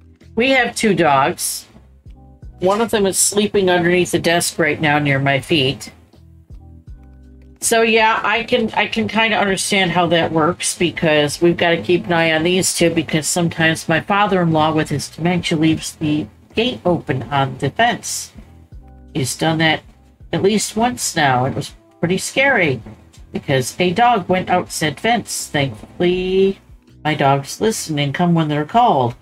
we have two dogs. One of them is sleeping underneath the desk right now near my feet. So yeah, I can kind of understand how that works, because we've got to keep an eye on these two, because sometimes my father-in-law with his dementia leaves the gate open on the fence. He's done that at least once now. It was pretty scary because a dog went out said fence. Thankfully, my dogs listen and come when they're called.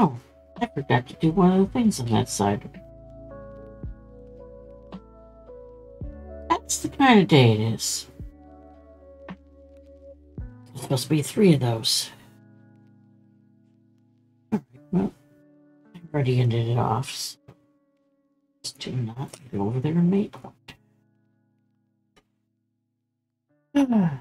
Oh, I forgot to do one of the things on that side. That's the kind of day it is. There's supposed to be 3 of those. Alright, well, I already ended it off. So just do not go over there and make one.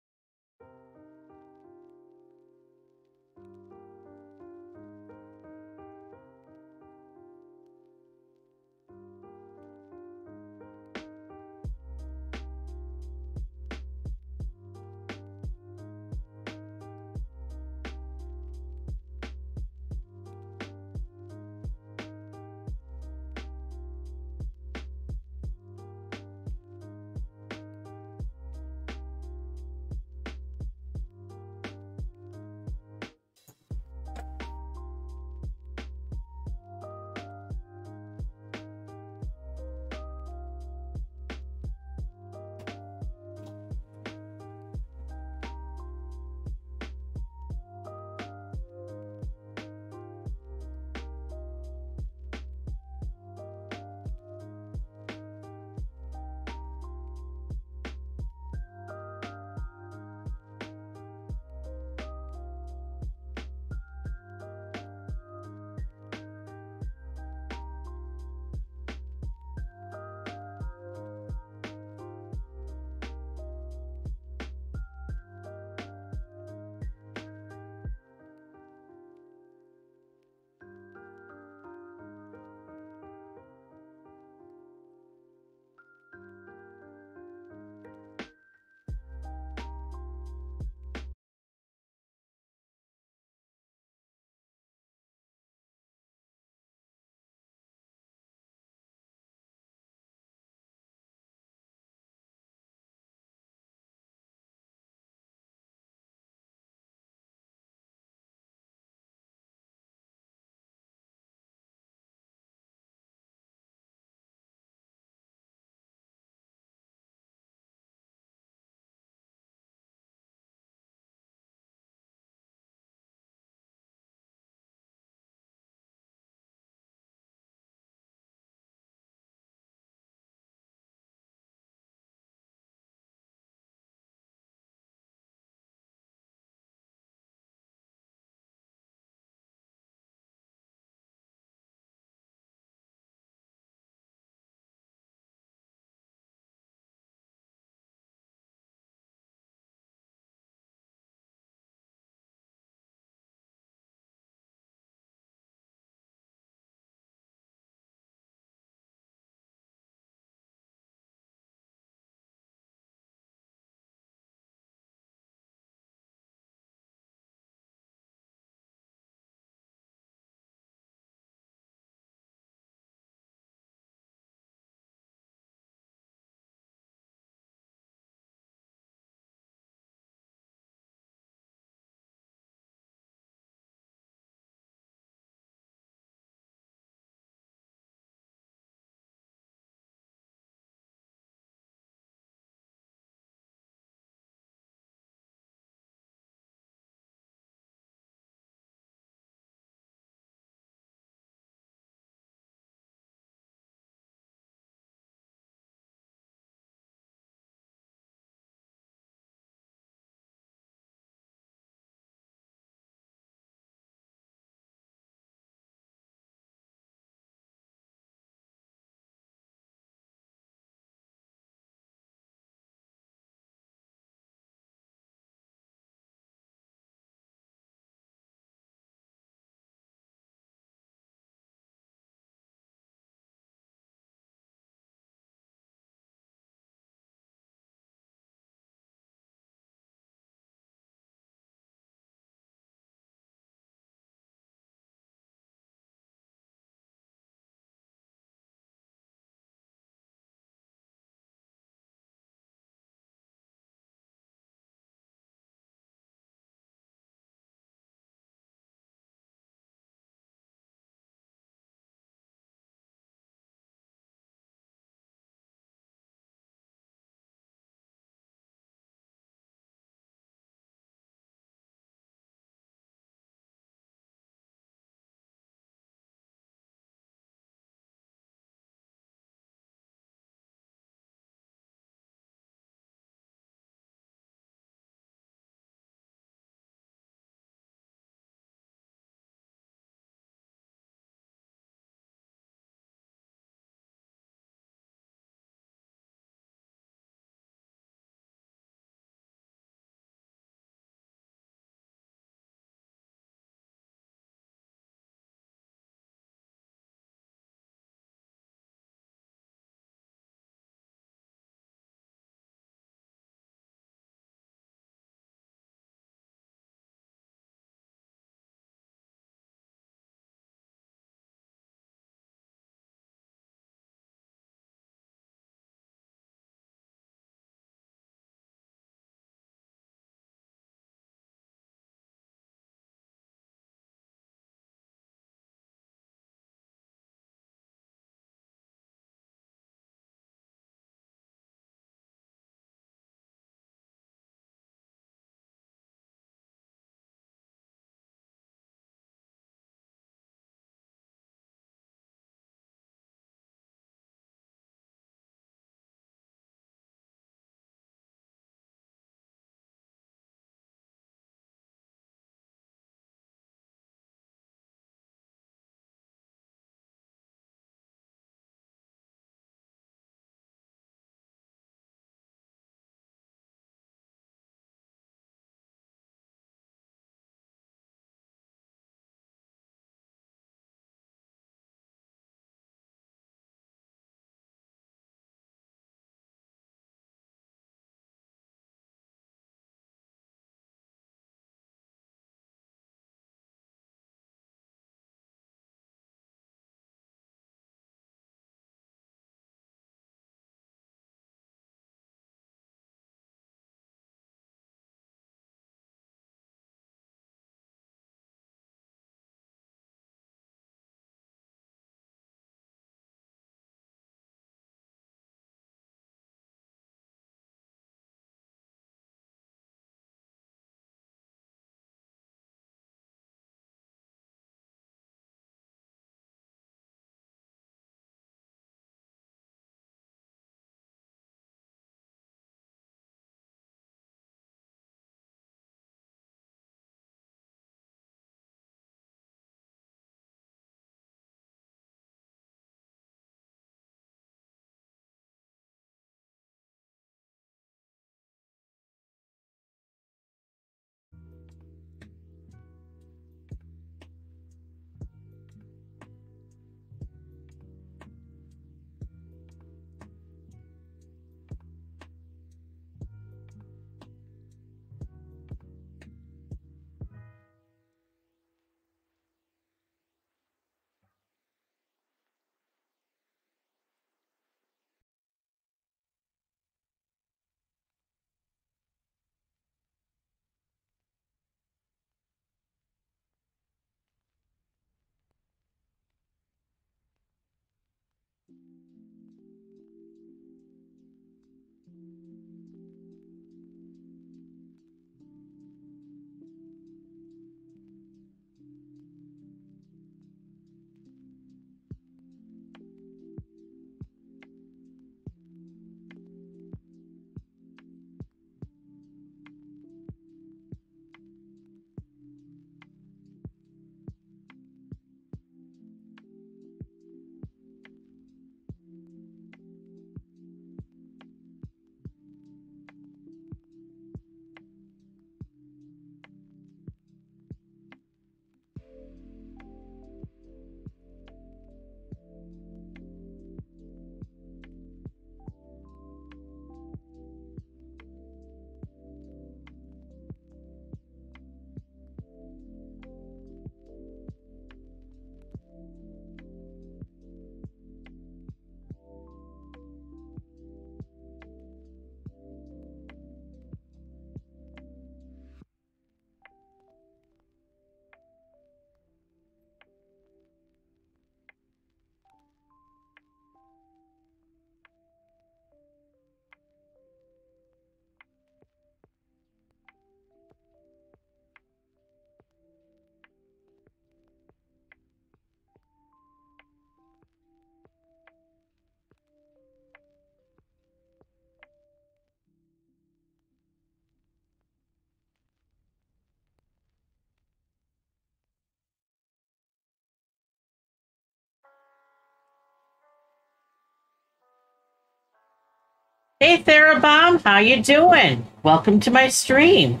Hey Therabomb, how you doing? Welcome to my stream.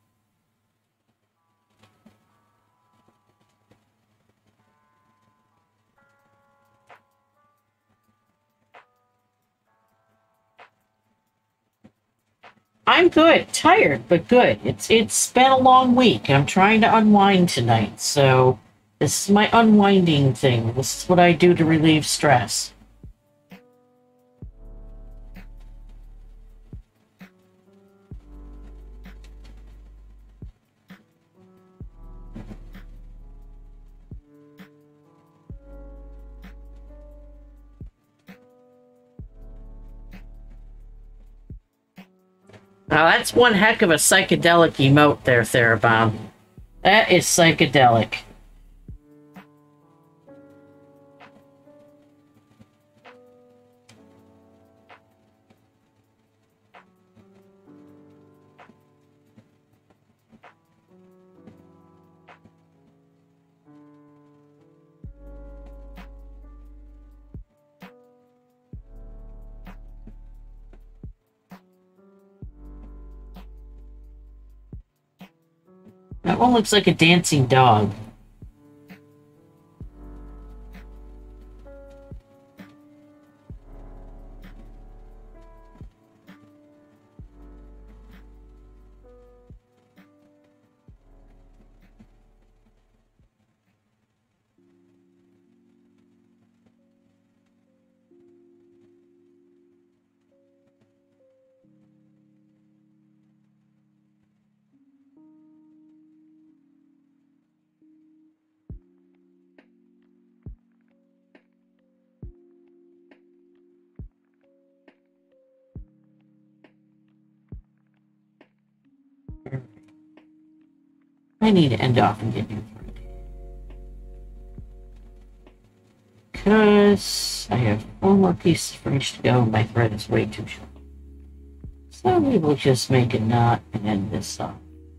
I'm good, tired, but good. It's been a long week. I'm trying to unwind tonight, so this is my unwinding thing. This is what I do to relieve stress. Now that's one heck of a psychedelic emote there, Therabomb. That is psychedelic. That one looks like a dancing dog. I need to end off and get new thread. Because I have one more piece of fringe to go and my thread is way too short. So we will just make a knot and end this off.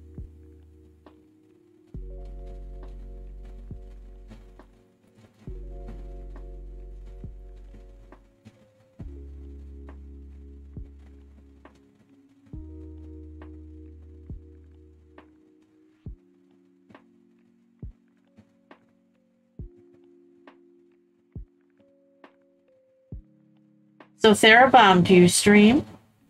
So Therabomb, do you stream?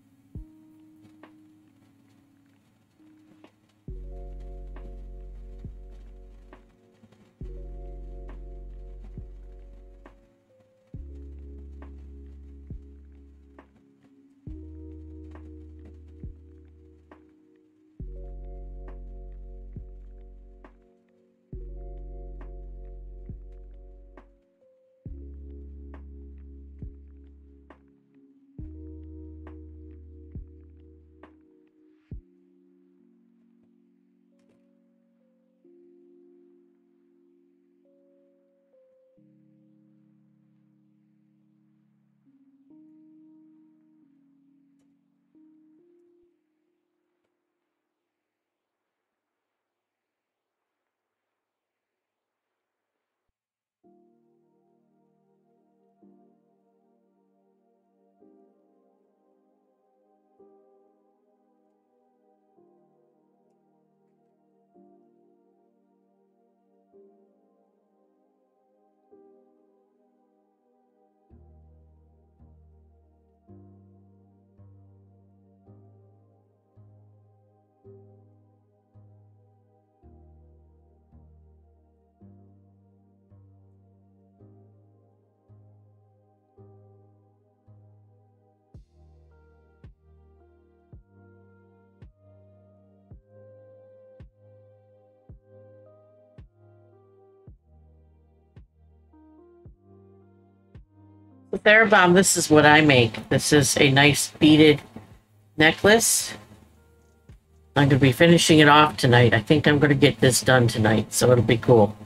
So Therabomb, this is what I make. This is a nice beaded necklace. I'm going to be finishing it off tonight. I think I'm going to get this done tonight, so it'll be cool.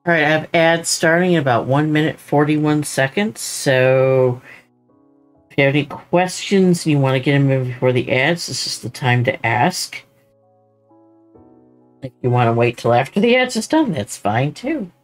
All right, I have ads starting in about 1 minute 41 seconds. So if you have any questions and you want to get them in before the ads, this is the time to ask. If you want to wait till after the ads is done, that's fine too.